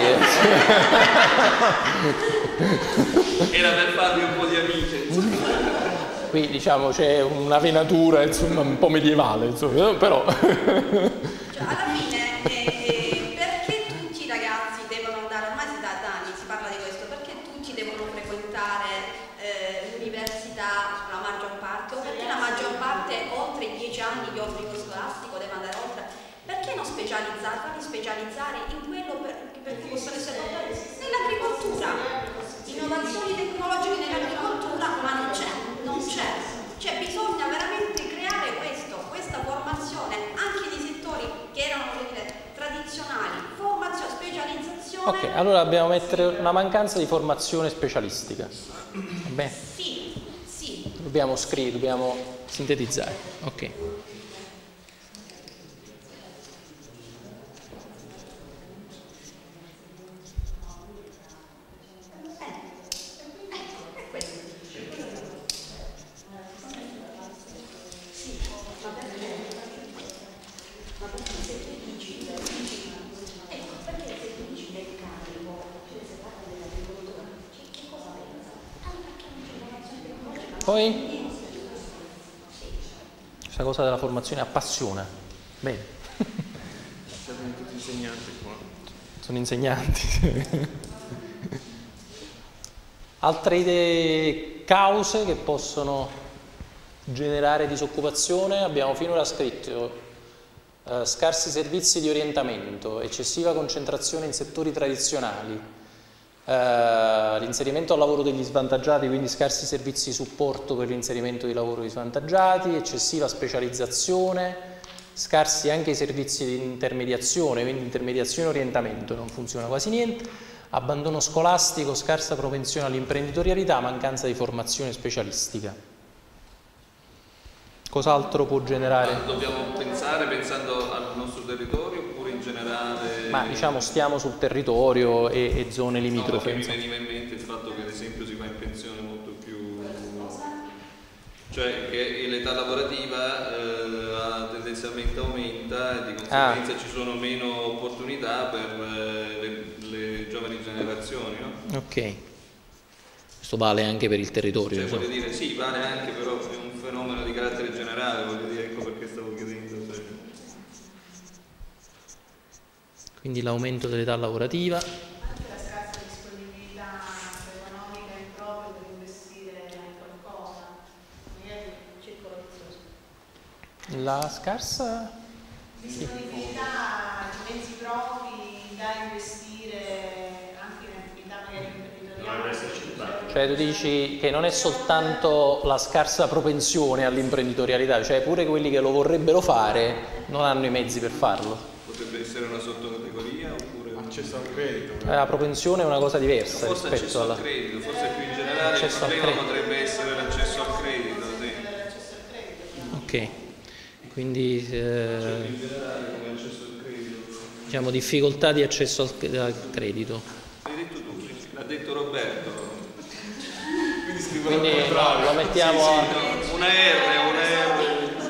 era per farmi un po' di amiche. Qui diciamo c'è una venatura insomma un po' medievale, insomma, però alla fine perché tutti i ragazzi devono andare, ormai da anni si parla di questo, perché tutti devono frequentare l'università, la maggior parte, o perché la maggior parte oltre i 10 anni di obbligo scolastico deve andare oltre? Perché non farli specializzare in quello perché possono essere portati nell'agricoltura, innovazioni tecnologiche nell'agricoltura, ma non c'è, cioè bisogna veramente creare questa formazione anche di settori che erano tradizionali, formazione, specializzazione. Ok, allora dobbiamo mettere una mancanza di formazione specialistica. Va bene? Sì. Dobbiamo sintetizzare. Ok. Poi questa cosa della formazione appassiona. Bene. Siamo tutti insegnanti qua. Sono insegnanti. Altre cause che possono generare disoccupazione, abbiamo finora scritto scarsi servizi di orientamento, eccessiva concentrazione in settori tradizionali, l'inserimento al lavoro degli svantaggiati, quindi scarsi servizi di supporto per l'inserimento di lavoro di svantaggiati, eccessiva specializzazione, scarsi anche i servizi di intermediazione, quindi intermediazione e orientamento, non funziona quasi niente, abbandono scolastico, scarsa propensione all'imprenditorialità, mancanza di formazione specialistica. Cos'altro può generare? Dobbiamo pensare pensando al nostro territorio oppure in generale? Ma diciamo stiamo sul territorio e zone limitrofe. No, mi veniva in mente il fatto che ad esempio si va in pensione molto più, cioè che l'età lavorativa tendenzialmente aumenta e di conseguenza ci sono meno opportunità per le giovani generazioni, no? Ok, questo vale anche per il territorio. Cioè, voglio dire, sì, vale anche, però è un fenomeno di carattere generale, voglio dire, ecco perché stavo chiedendo. Quindi l'aumento dell'età lavorativa. Anche la scarsa disponibilità economica in proprio per investire in qualcosa, magari il circolo vizioso. La scarsa disponibilità di mezzi propri da investire anche in attività magari imprenditoriali. Cioè tu dici che non è soltanto la scarsa propensione all'imprenditorialità, cioè pure quelli che lo vorrebbero fare non hanno i mezzi per farlo. Potrebbe essere una sottocategoria oppure accesso al credito. La propensione è una cosa diversa forse rispetto alla... al credito, forse più in generale il problema potrebbe essere l'accesso al credito. Sì. Ok, quindi in generale come accesso al credito. Diciamo difficoltà di accesso al credito. L'hai detto tu, l'ha detto Roberto. Quindi no, lo mettiamo sì, no, una R.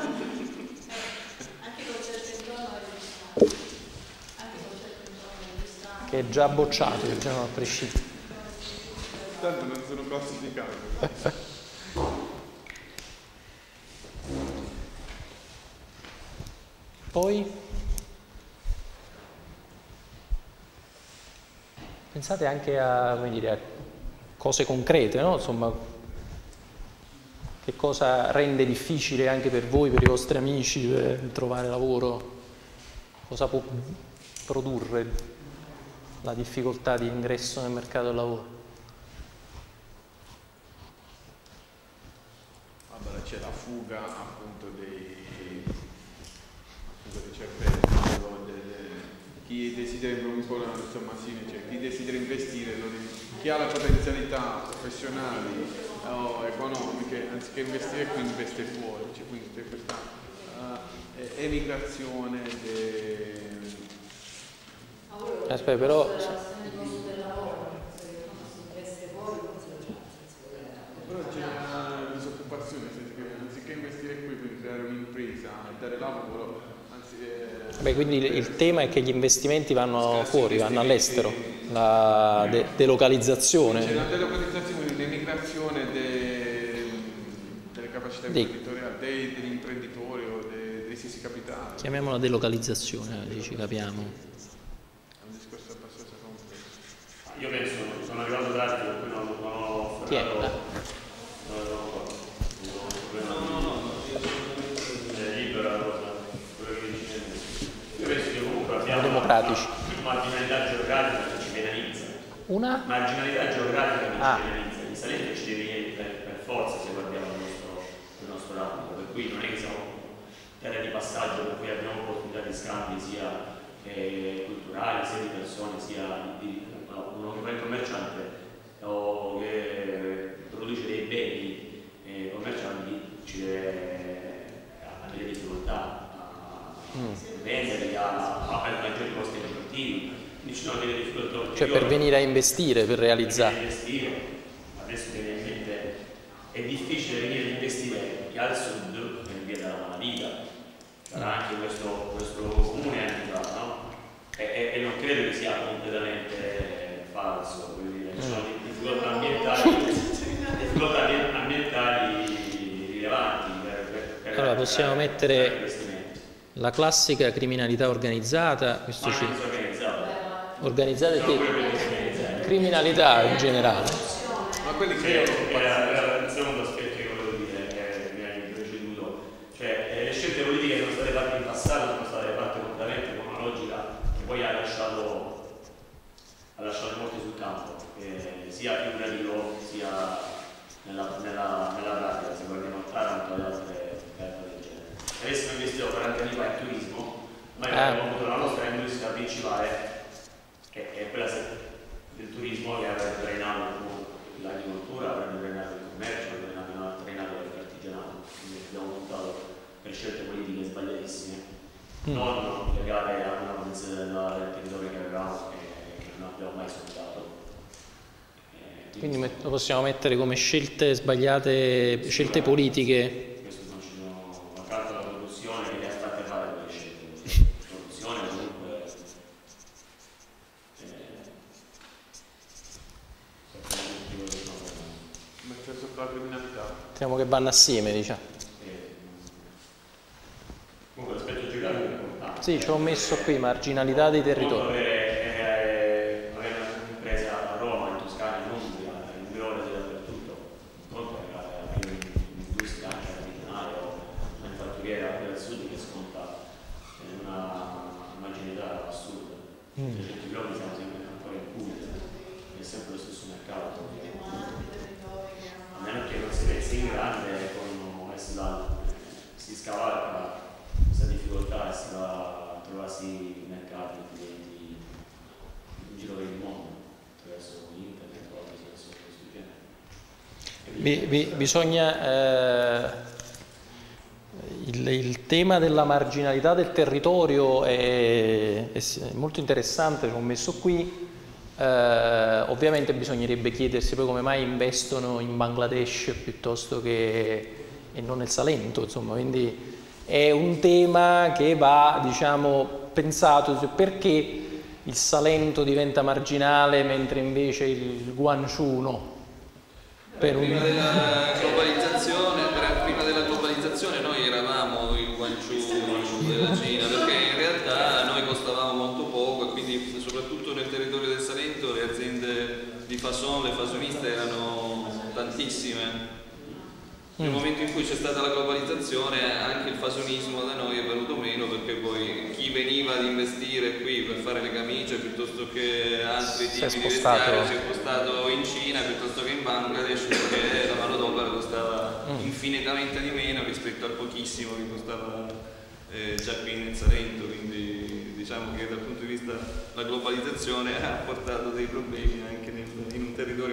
Che è già bocciato, diciamo a prescindere. Tanto non sono classificati. Poi pensate anche a, come dire, a cose concrete, no? Insomma, che cosa rende difficile anche per voi, per i vostri amici, per trovare lavoro? Cosa può produrre la difficoltà di ingresso nel mercato del lavoro? Allora c'è la fuga appunto dei cervelli, chi desidera insomma sì, cioè, chi desidera investire chi ha le potenzialità professionali o economiche, anziché investire qui, investe fuori. Quindi c'è questa emigrazione. Aspetta, però... Però c'è una disoccupazione, anziché investire qui per creare un'impresa e dare lavoro, anzi... Beh, quindi il tema è che gli investimenti vanno fuori, vanno all'estero, la delocalizzazione. C'è una delocalizzazione, un'emigrazione delle capacità imprenditoriali, degli imprenditori o dei stessi capitali. Chiamiamola delocalizzazione, ci capiamo. È un discorso abbastanza complesso. Io penso, sono arrivato tardi, per cui non ho afferrato. Democratici. Marginalità geografica che ci penalizza. Una? Marginalità geografica che ci penalizza. Il Salento ci deve venire per forza se guardiamo il nostro ambito. Per cui non è che siamo terra di passaggio per cui abbiamo opportunità di scambi sia culturali, sia di persone, sia di uno che fa il commerciante o che produce dei beni commercianti ci deve avere difficoltà vendere a maggiori costi produttivi, quindi ci sono delle difficoltà ulteriori. Cioè per venire a investire, per realizzare. Adesso che in mente è difficile venire a investire al sud per via della malavita, sarà anche questo comune anni fa, no? E non credo che sia completamente falso, quindi ci sono difficoltà ambientali rilevanti per allora possiamo mettere la classica criminalità organizzata, questo ci... organizzata e criminalità in generale. Ma quelli che era il secondo aspetto che volevo dire, che mi hai preceduto, cioè le scelte politiche che sono state fatte in passato sono state fatte completamente con una logica che poi ha lasciato molti sul campo, sia figurativo sia nella pratica, se guardiamo a Taranto e altre del genere. Avessimo investito 40 anni fa in turismo, noi avremmo avuto la nostra industria principale, che è quella del turismo, che avrebbe trainato l'agricoltura, avrebbe trainato il commercio, avrebbe trainato l'artigianato. Quindi abbiamo puntato per scelte politiche sbagliatissime, non legate a una posizione del territorio che avevamo e che non abbiamo mai sfruttato. Quindi lo possiamo mettere come scelte sbagliate, scelte politiche. Diciamo che vanno assieme, diciamo. Comunque l'aspetto geografico è importante. Sì, ci ho messo qui marginalità dei territori. Avere un'impresa a Roma, in Toscana, in Umbria, in Verona, dappertutto, conto avere un'industria anche meridionale o manifatturiera del sud che sconta una marginalità assurda. 300 km siamo sempre ancora in Puglia, è sempre lo stesso mercato. A meno che non si pensi in grande, si scavalca questa difficoltà e si va a trovarsi mercati e clienti in giro per il mondo attraverso internet o attraverso questo genere. Bisogna il tema della marginalità del territorio è molto interessante, l'ho messo qui. Ovviamente bisognerebbe chiedersi poi come mai investono in Bangladesh piuttosto che e non nel Salento, insomma, quindi è un tema che va, diciamo, pensato su perché il Salento diventa marginale mentre invece il Guangzhou no. Prima della globalizzazione noi eravamo il Guangzhou della Cina, perché in realtà noi costavamo molto poco e quindi soprattutto nel territorio del Salento le aziende di fason, le fasoniste erano tantissime. Nel momento in cui c'è stata la globalizzazione anche il fasonismo da noi è venuto meno, perché poi chi veniva ad investire qui per fare le camicie piuttosto che altri tipi di vestiario si è spostato in Cina piuttosto che in Bangladesh, perché la manodopera costava infinitamente di meno rispetto al pochissimo che costava già qui nel Salento, quindi diciamo che dal punto di vista della globalizzazione ha portato dei problemi anche in un territorio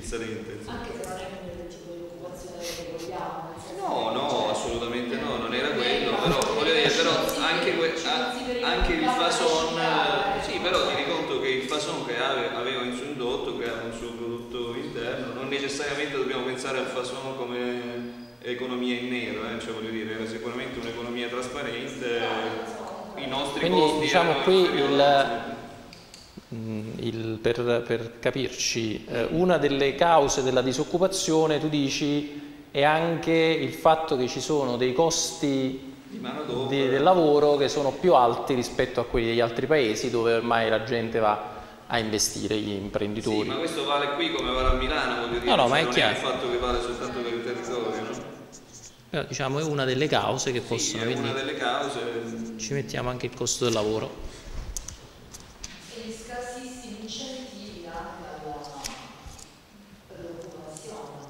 Salente. Anche se non è il tipo di occupazione che vogliamo. No, assolutamente no, non era quello, però voglio dire, anche il Fason, sì, però tieni conto che il Fason che aveva il suo indotto, creava un suo prodotto interno, non necessariamente dobbiamo pensare al Fason come economia in nero, cioè voglio dire, era sicuramente un'economia trasparente, i nostri quindi costi diciamo erano qui per capirci, una delle cause della disoccupazione, tu dici, è anche il fatto che ci sono dei costi del lavoro che sono più alti rispetto a quelli degli altri paesi dove ormai la gente va a investire, gli imprenditori. Sì, ma questo vale qui come vale a Milano, voglio dire, no, ma è non chiaro. è il fatto che vale soltanto per il territorio, no? Però diciamo è una delle cause che possono, è una delle cause. Ci mettiamo anche il costo del lavoro. E gli scarsissimi incentivi anche per l'occupazione.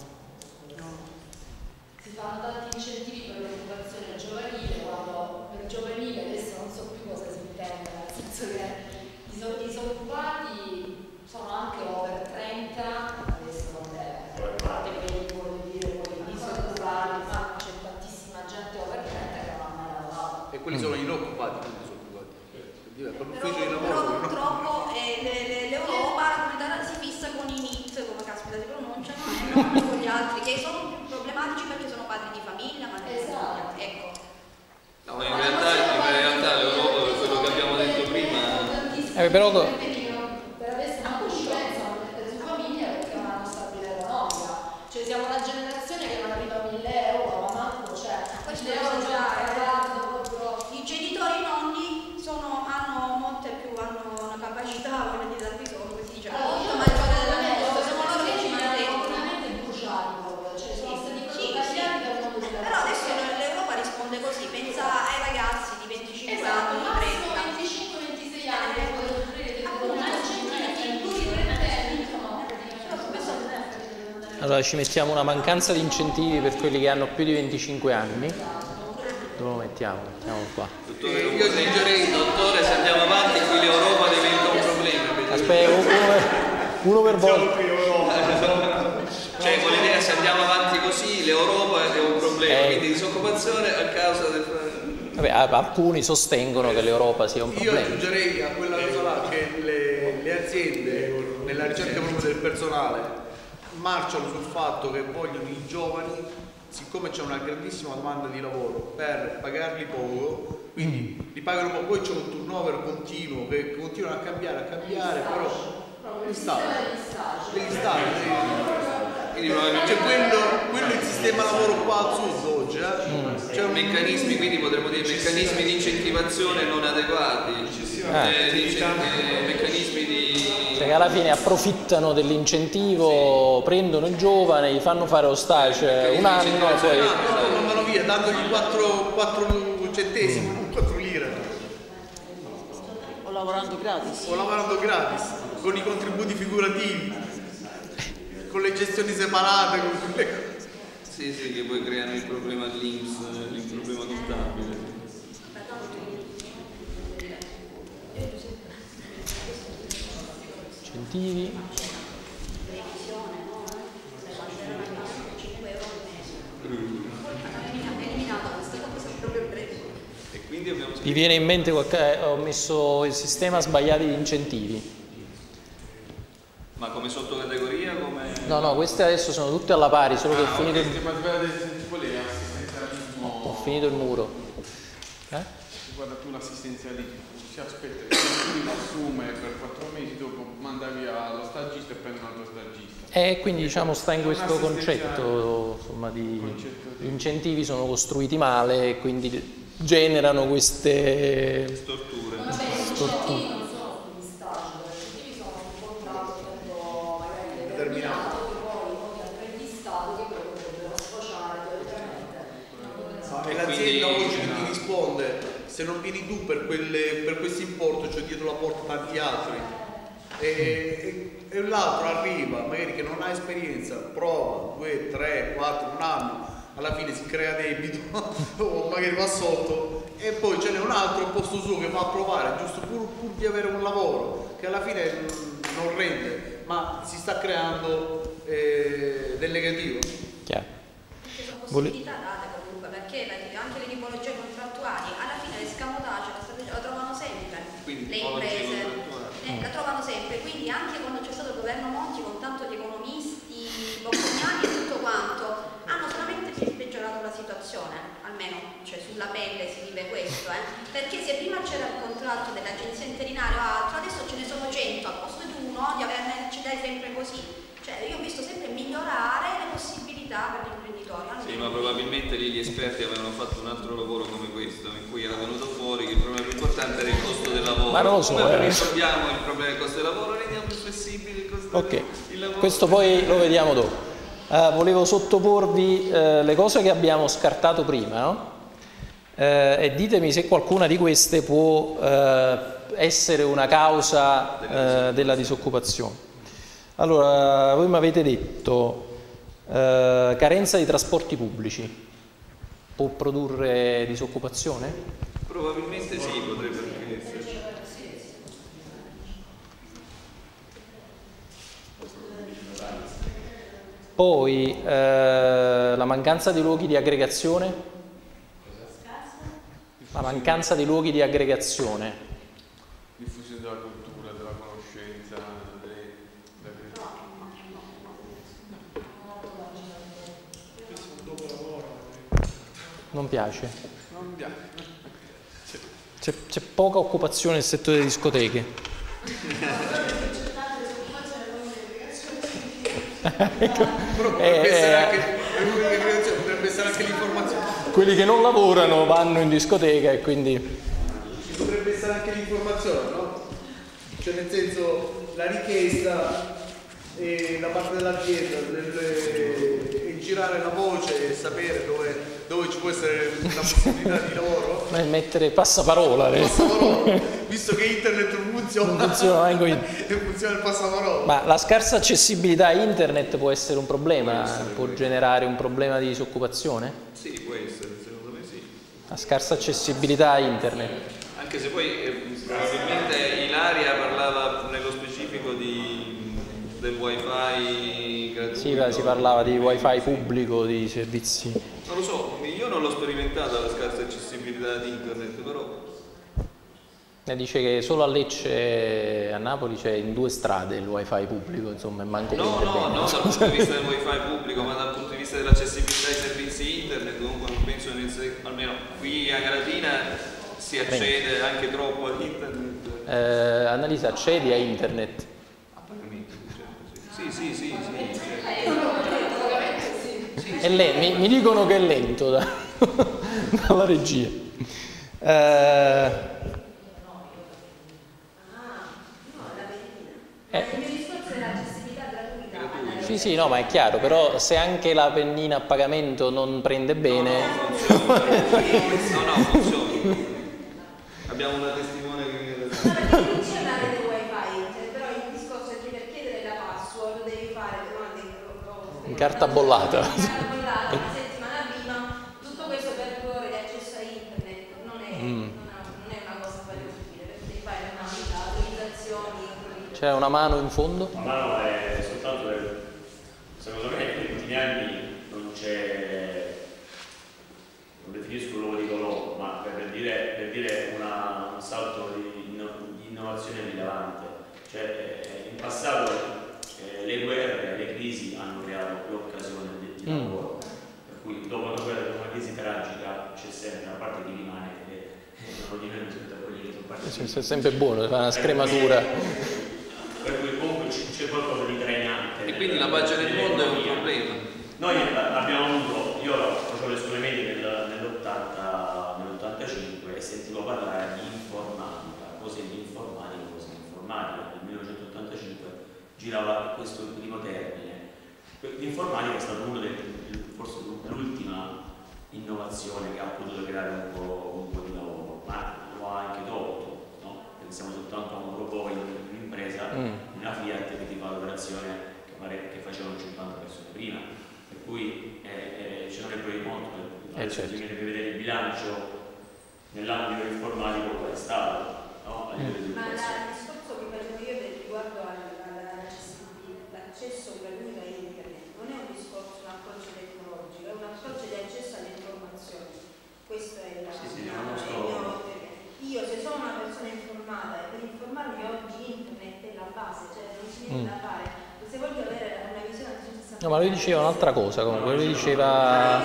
Si fanno tanti incentivi per l'occupazione giovanile, quando per giovanile adesso non so più cosa si intende, nel senso che i disoccupati sono anche over 30, adesso non è, a parte quelli, voglio dire, quelli disoccupati, ma c'è tantissima gente over 30 che non ha mai lavorato. E quelli sono inoccupati, quindi disoccupati. Però purtroppo l'Europa si fissa con i NEET, come caspita si pronunciano, e non con gli altri, che sono più problematici perché sono padri di famiglia, ma esatto. Ecco. No, ma in realtà l'Europa, per quello che abbiamo detto prima, però per adesso una coscienza non mettere su famiglia perché non hanno stabilità economica, cioè siamo una generazione che non arriva a 1.000 euro, ma manco c'è. Questo 1.000 euro già i genitori nonni hanno una capacità, voglio dire, dal bisogno, come si dice, molto maggiore della nostra, sono loro che ci mantengono. Ovviamente bruciati proprio, cioè sono stati proprio tagliati dal mondo del lavoro. Però adesso l'Europa risponde così, pensa ai ragazzi di 25 anni, di 30. 25-26 anni per poter offrire delle allora ci mettiamo una mancanza di incentivi per quelli che hanno più di 25 anni. Dove lo mettiamo? Mettiamo qua. dottore, io aggiungerei, dottore, se andiamo avanti qui l'Europa diventa un problema. Aspetta, uno per volta. Cioè, voglio dire, se andiamo avanti così l'Europa è un problema, quindi disoccupazione a causa del... Vabbè, alcuni sostengono che l'Europa sia un problema. Io aggiungerei a quella cosa là che le aziende nella ricerca proprio del personale marciano sul fatto che vogliono i giovani, siccome c'è una grandissima domanda di lavoro, per pagarli poco, quindi li pagano poco, poi c'è un turnover continuo che continuano a cambiare, però degli stati. Cioè quello è il sistema lavoro qua al sud oggi, C'è meccanismi, quindi potremmo dire meccanismi di incentivazione non adeguati, meccanismi di... Cioè che alla fine approfittano dell'incentivo, prendono il giovane, gli fanno fare lo stage un anno e poi... Non vanno via, dandogli 4 centesimi, 4 lire. O lavorando gratis. Con i contributi figurativi, con le gestioni separate, con quelle cose. Sì, che poi creano il problema dell'INPS, il problema contabile. Incentivi. Vi viene in mente ho messo il sistema sbagliato di incentivi. Ma come sottocategoria? No, queste adesso sono tutte alla pari, solo che ho finito ho finito il muro. Guarda tu l'assistenzialismo, si aspetta che qualcuno assume per 4 mesi, dopo manda via lo stagista e prende un altro stagista. Quindi diciamo sta in questo concetto, insomma, gli incentivi sono costruiti male e quindi generano queste storture. Non sono sugli stage, gli incentivi sono un contratto a tempo magari determinato che poi con apprendistato che poi potrebbero sfociare teoricamente. E l'azienda oggi ti risponde: se non vieni tu per questo importo, cioè dietro la porta tanti altri, e l'altro arriva magari che non ha esperienza, prova 2, 3, 4, un anno, alla fine si crea debito o magari va sotto, e poi ce n'è un altro al posto suo che va a provare giusto pur di avere un lavoro che alla fine non rende, ma si sta creando del negativo. Chiaro. Sono possibilità date comunque, perché anche le tipologie contrattuali alla fine l'escamotage, la strategia lo trovano sempre, quindi, le imprese la trovano sempre, quindi anche quando c'è stato il governo Monti con tanto di economisti, bocconiani e tutto quanto, hanno solamente peggiorato la situazione, almeno cioè, sulla pelle si vive questo, perché se prima c'era il contratto dell'agenzia interinale o altro, adesso ce ne sono 100 al posto di uno, di averne ce l'hai sempre così. Cioè, io ho visto sempre migliorare le possibilità per gli imprenditori. Sì, ma probabilmente lì gli esperti avevano fatto un altro lavoro come questo, in cui era venuto fuori che il problema più importante era il costo del lavoro. Ma non lo so. Come risolviamo il problema del costo del lavoro? Rendiamo più flessibile il costo del lavoro. Questo poi lo vediamo dopo. Volevo sottoporvi le cose che abbiamo scartato prima, no? E ditemi se qualcuna di queste può essere una causa della disoccupazione. Allora, voi mi avete detto carenza di trasporti pubblici può produrre disoccupazione? Probabilmente sì, potrebbe anche esserci. Poi la mancanza di luoghi di aggregazione? La mancanza di luoghi di aggregazione. Diffusione della cultura, della conoscenza, Non piace? Non piace. C'è poca occupazione nel settore delle discoteche. Potrebbe essere anche l'informazione. Quelli che non lavorano vanno in discoteca e quindi... Potrebbe essere anche l'informazione, no? Cioè nel senso la richiesta da parte dell'azienda e girare la voce e sapere dove ci può essere la possibilità di lavoro. Ma mettere passaparola. Visto che internet non funziona, non funziona il passaparola. Ma la scarsa accessibilità a internet può essere un problema? Può generare un problema di disoccupazione? Sì, può essere, secondo me sì. La scarsa accessibilità a internet. Anche se poi probabilmente Ilaria parlava nello specifico del wifi gratuito. Sì, si parlava di wifi pubblico, di servizi. Non lo so, io non l'ho sperimentata la scarsa accessibilità di internet, però... Dice che solo a Lecce e a Napoli c'è in 2 strade il wifi pubblico, insomma, e manco no, bene. Non dal punto di vista del wifi pubblico, ma dal punto di vista dell'accessibilità ai servizi internet, comunque non penso, almeno qui a Galatina si accede anche troppo all'internet. Annalisa, accedi a internet? A pagamento, sì. Mi dicono che è lento dalla regia. Il mio discorso è l'accessibilità gratuita. Sì, no, ma è chiaro, però se anche la pennina a pagamento non prende bene... No, funziona. Abbiamo una testimone che... Non c'è una rete wifi, però il discorso è che per chiedere la password devi fare in carta bollata. Una settimana prima, tutto questo per 2 ore di accesso a internet non è una cosa fattibile, perché devi fare autorizzazioni. C'è una mano in fondo? La mano è soltanto secondo me negli ultimi anni non c'è, non definisco l'uovo di colore, ma per dire un salto di innovazione rilevante. Cioè, in passato le guerre, le crisi hanno creato l'occasione di lavoro, per cui dopo una crisi tragica c'è sempre una parte che rimane che non di meno rispetto a quelli che sono partiti. È sempre buono, fa una scrematura. Per cui comunque c'è qualcosa di trainante. E quindi la pace nel mondo è un problema. Noi abbiamo avuto, io facevo le scuole medie nell'85 e sentivo parlare di informatica, cose di informatica. Nel 1985 girava questo primo termine. L'informatica è stato forse l'ultima innovazione che ha potuto creare un po' di lavoro, ma lo ha anche tolto, no? Pensiamo soltanto a un robot in un'impresa, una Fiat che ti fa l'operazione che facevano 50 persone prima, per cui ci sono dei molto adesso certo. Bisogna vedere il bilancio nell'ambito informatico qual è stato, no? Ma il discorso che facevo io riguardo all'accessibilità base, cioè non c'è niente da fare. Se voglio avere una visione a 360 No, ma lui diceva un'altra cosa, comunque, lui diceva...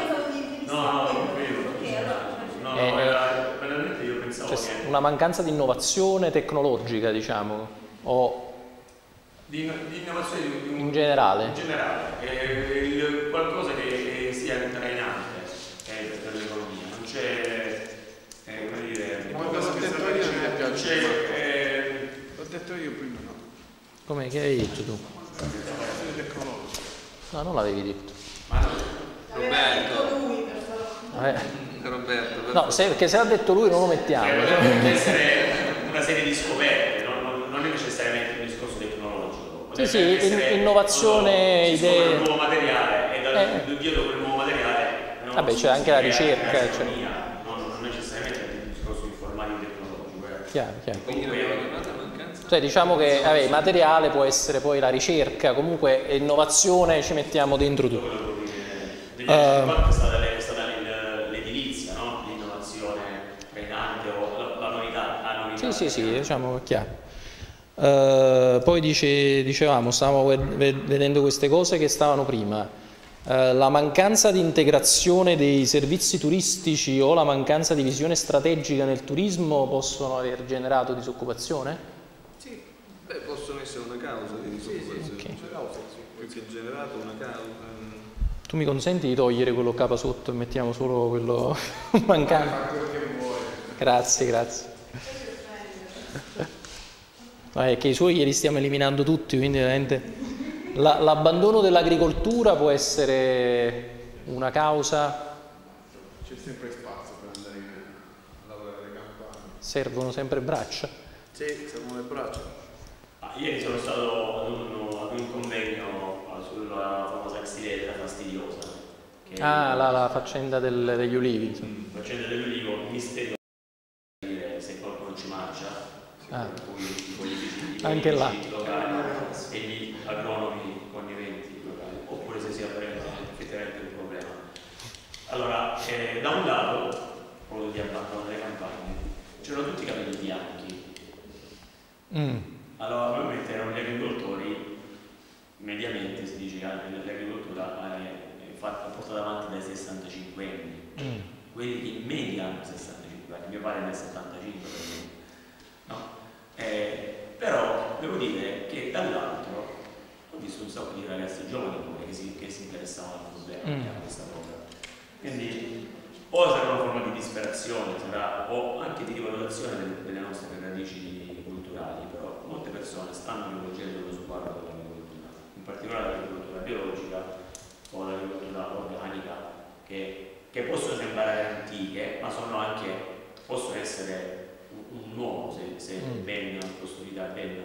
Veramente io pensavo cioè, una mancanza di innovazione tecnologica, diciamo, o... Di innovazione in generale? In generale, qualcosa che sia trainante per l'economia, non c'è, come dire... Ma l'ho detto io, non mi piace. L'ho detto io prima, no? Come, che hai detto tu? No, non l'avevi detto. Ma no. Roberto. No, perché se l'ha detto lui non lo mettiamo. Deve essere una serie di scoperte, non è necessariamente un discorso tecnologico. Sì, innovazione, idee. Un nuovo materiale e dietro quel nuovo materiale. Vabbè, c'è anche la ricerca. Non necessariamente un discorso informatico tecnologico. Chiaro. Quindi non è una mancanza. Cioè diciamo che il materiale può essere poi la ricerca, comunque innovazione ci mettiamo dentro tutto. Negli anni 50 è stata l'edilizia, no? L'innovazione trainante o la novità. Sì, diciamo chiaro. Poi dicevamo, stavamo vedendo queste cose che stavano prima. La mancanza di integrazione dei servizi turistici o la mancanza di visione strategica nel turismo possono aver generato disoccupazione? Sì, possono essere una causa di disoccupazione. Okay. Perché è generato una causa. Tu mi consenti di togliere quello capa sotto e mettiamo solo quello mancante? Grazie. È che i suoi li stiamo eliminando tutti, quindi veramente l'abbandono dell'agricoltura può essere una causa. C'è sempre spazio per andare a lavorare alle campagne. Servono sempre braccia? Sì, servono le braccia. Ieri sono stato ad un convegno sulla famosa xylella fastidiosa. La faccenda degli ulivi. La faccenda dell'ulivo, il mistero di dire se qualcuno ci marcia, i anche là. locali e gli agronomi conniventi locali, oppure se sia effettivamente un problema. Allora, da un lato, quello di abbandono delle campagne, c'erano tutti i capelli bianchi. Allora, probabilmente erano gli agricoltori, mediamente si dice che l'agricoltura è portata avanti dai 65 anni. Quelli che in media hanno 65 anni, mio padre ne ha 75, no? Però devo dire che dall'altro ho visto un sacco di ragazzi giovani pure che si interessavano al problema, a questa cosa. Quindi o sarà una forma di disperazione, o anche di rivalutazione delle nostre radici culturali, però molte persone stanno rivolgendo lo sguardo dell'agricoltura, in particolare l'agricoltura biologica o l'agricoltura organica, che possono sembrare antiche, ma possono essere un nuovo se ben costruita, ben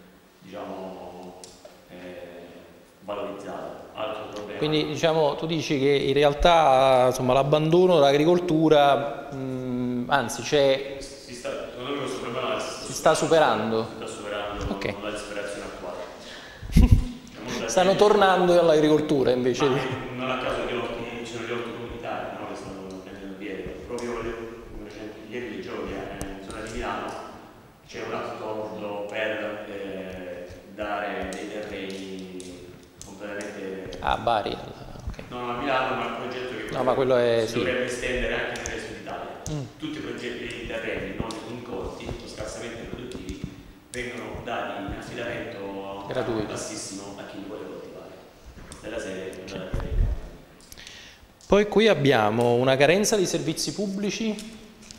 valorizzata. Altro problema. Quindi diciamo, tu dici che in realtà l'abbandono dell'agricoltura, anzi secondo me questo problema si sta superando. Okay. Con la disperazione attuale. Stanno tornando all'agricoltura invece di... Non a caso ci sono gli orti comunitari, no? Che stanno prendendo piede. Proprio ieri leggevo che in zona di Milano c'è un accordo per dare dei terreni completamente... a Bari. Okay. Non a Milano, ma il progetto che ma quello è, si dovrebbe estendere anche nel resto d'Italia. Tutti i progetti di terreni non incolti o scarsamente produttivi vengono dati in affidamento gratuito, bassissimo a chi li vuole coltivare. Della serie Poi qui abbiamo una carenza di servizi pubblici.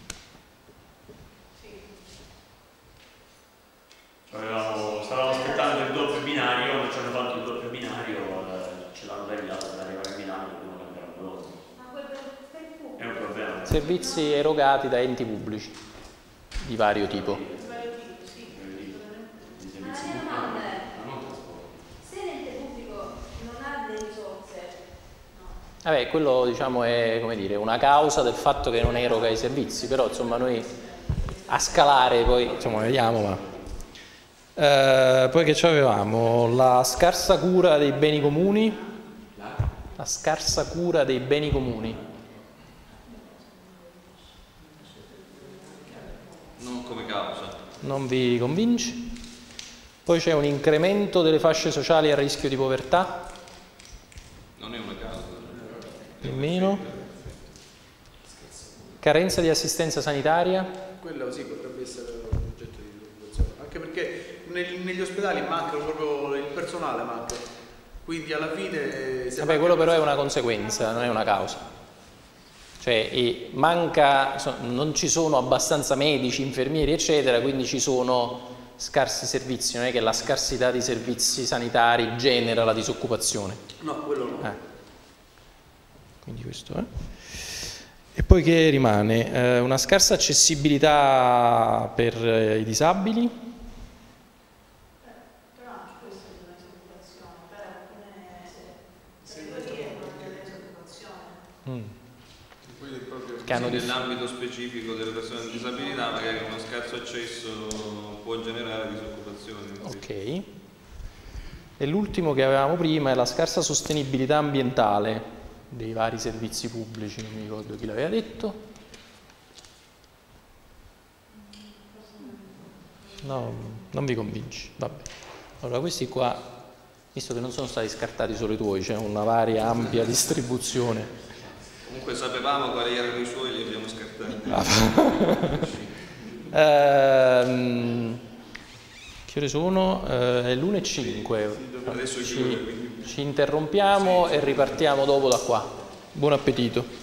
Stavamo aspettando il doppio binario, non ci hanno fatto il doppio binario, ce l'hanno tagliato per arrivare a Milano, dobbiamo cambiare un po'. È un problema. Servizi erogati da enti pubblici di vario tipo. Vabbè, quello diciamo è, come dire, una causa del fatto che non eroga i servizi, però insomma noi a scalare poi insomma vediamo, ma poi che avevamo? La scarsa cura dei beni comuni. La scarsa cura dei beni comuni. Non come causa. Non vi convince? Poi c'è un incremento delle fasce sociali a rischio di povertà. Non è una causa. Nemmeno. Carenza di assistenza sanitaria. Quello sì, potrebbe essere un oggetto di preoccupazione. Anche perché negli ospedali manca proprio il personale, manca. Quindi alla fine... Vabbè, quello però è una conseguenza, non è una causa. Cioè manca, non ci sono abbastanza medici, infermieri, eccetera, quindi ci sono scarsi servizi, non è che la scarsità di servizi sanitari genera la disoccupazione. No, quello no. Quindi questo è. E poi che rimane? Una scarsa accessibilità per i disabili. Però questa è una disoccupazione, per alcune categorie è una disoccupazione. Nell'ambito specifico delle persone con disabilità magari uno scarso accesso può generare disoccupazione. Ok. E l'ultimo che avevamo prima è la scarsa sostenibilità ambientale dei vari servizi pubblici, non mi ricordo chi l'aveva detto. No, non vi convinci, vabbè. Allora questi qua, visto che non sono stati scartati solo i tuoi, c'è una varia ampia distribuzione. Comunque sapevamo quali erano i suoi, li abbiamo scartati. Che ore sono? È l'1:05. Adesso ci interrompiamo e ripartiamo dopo da qua. Buon appetito.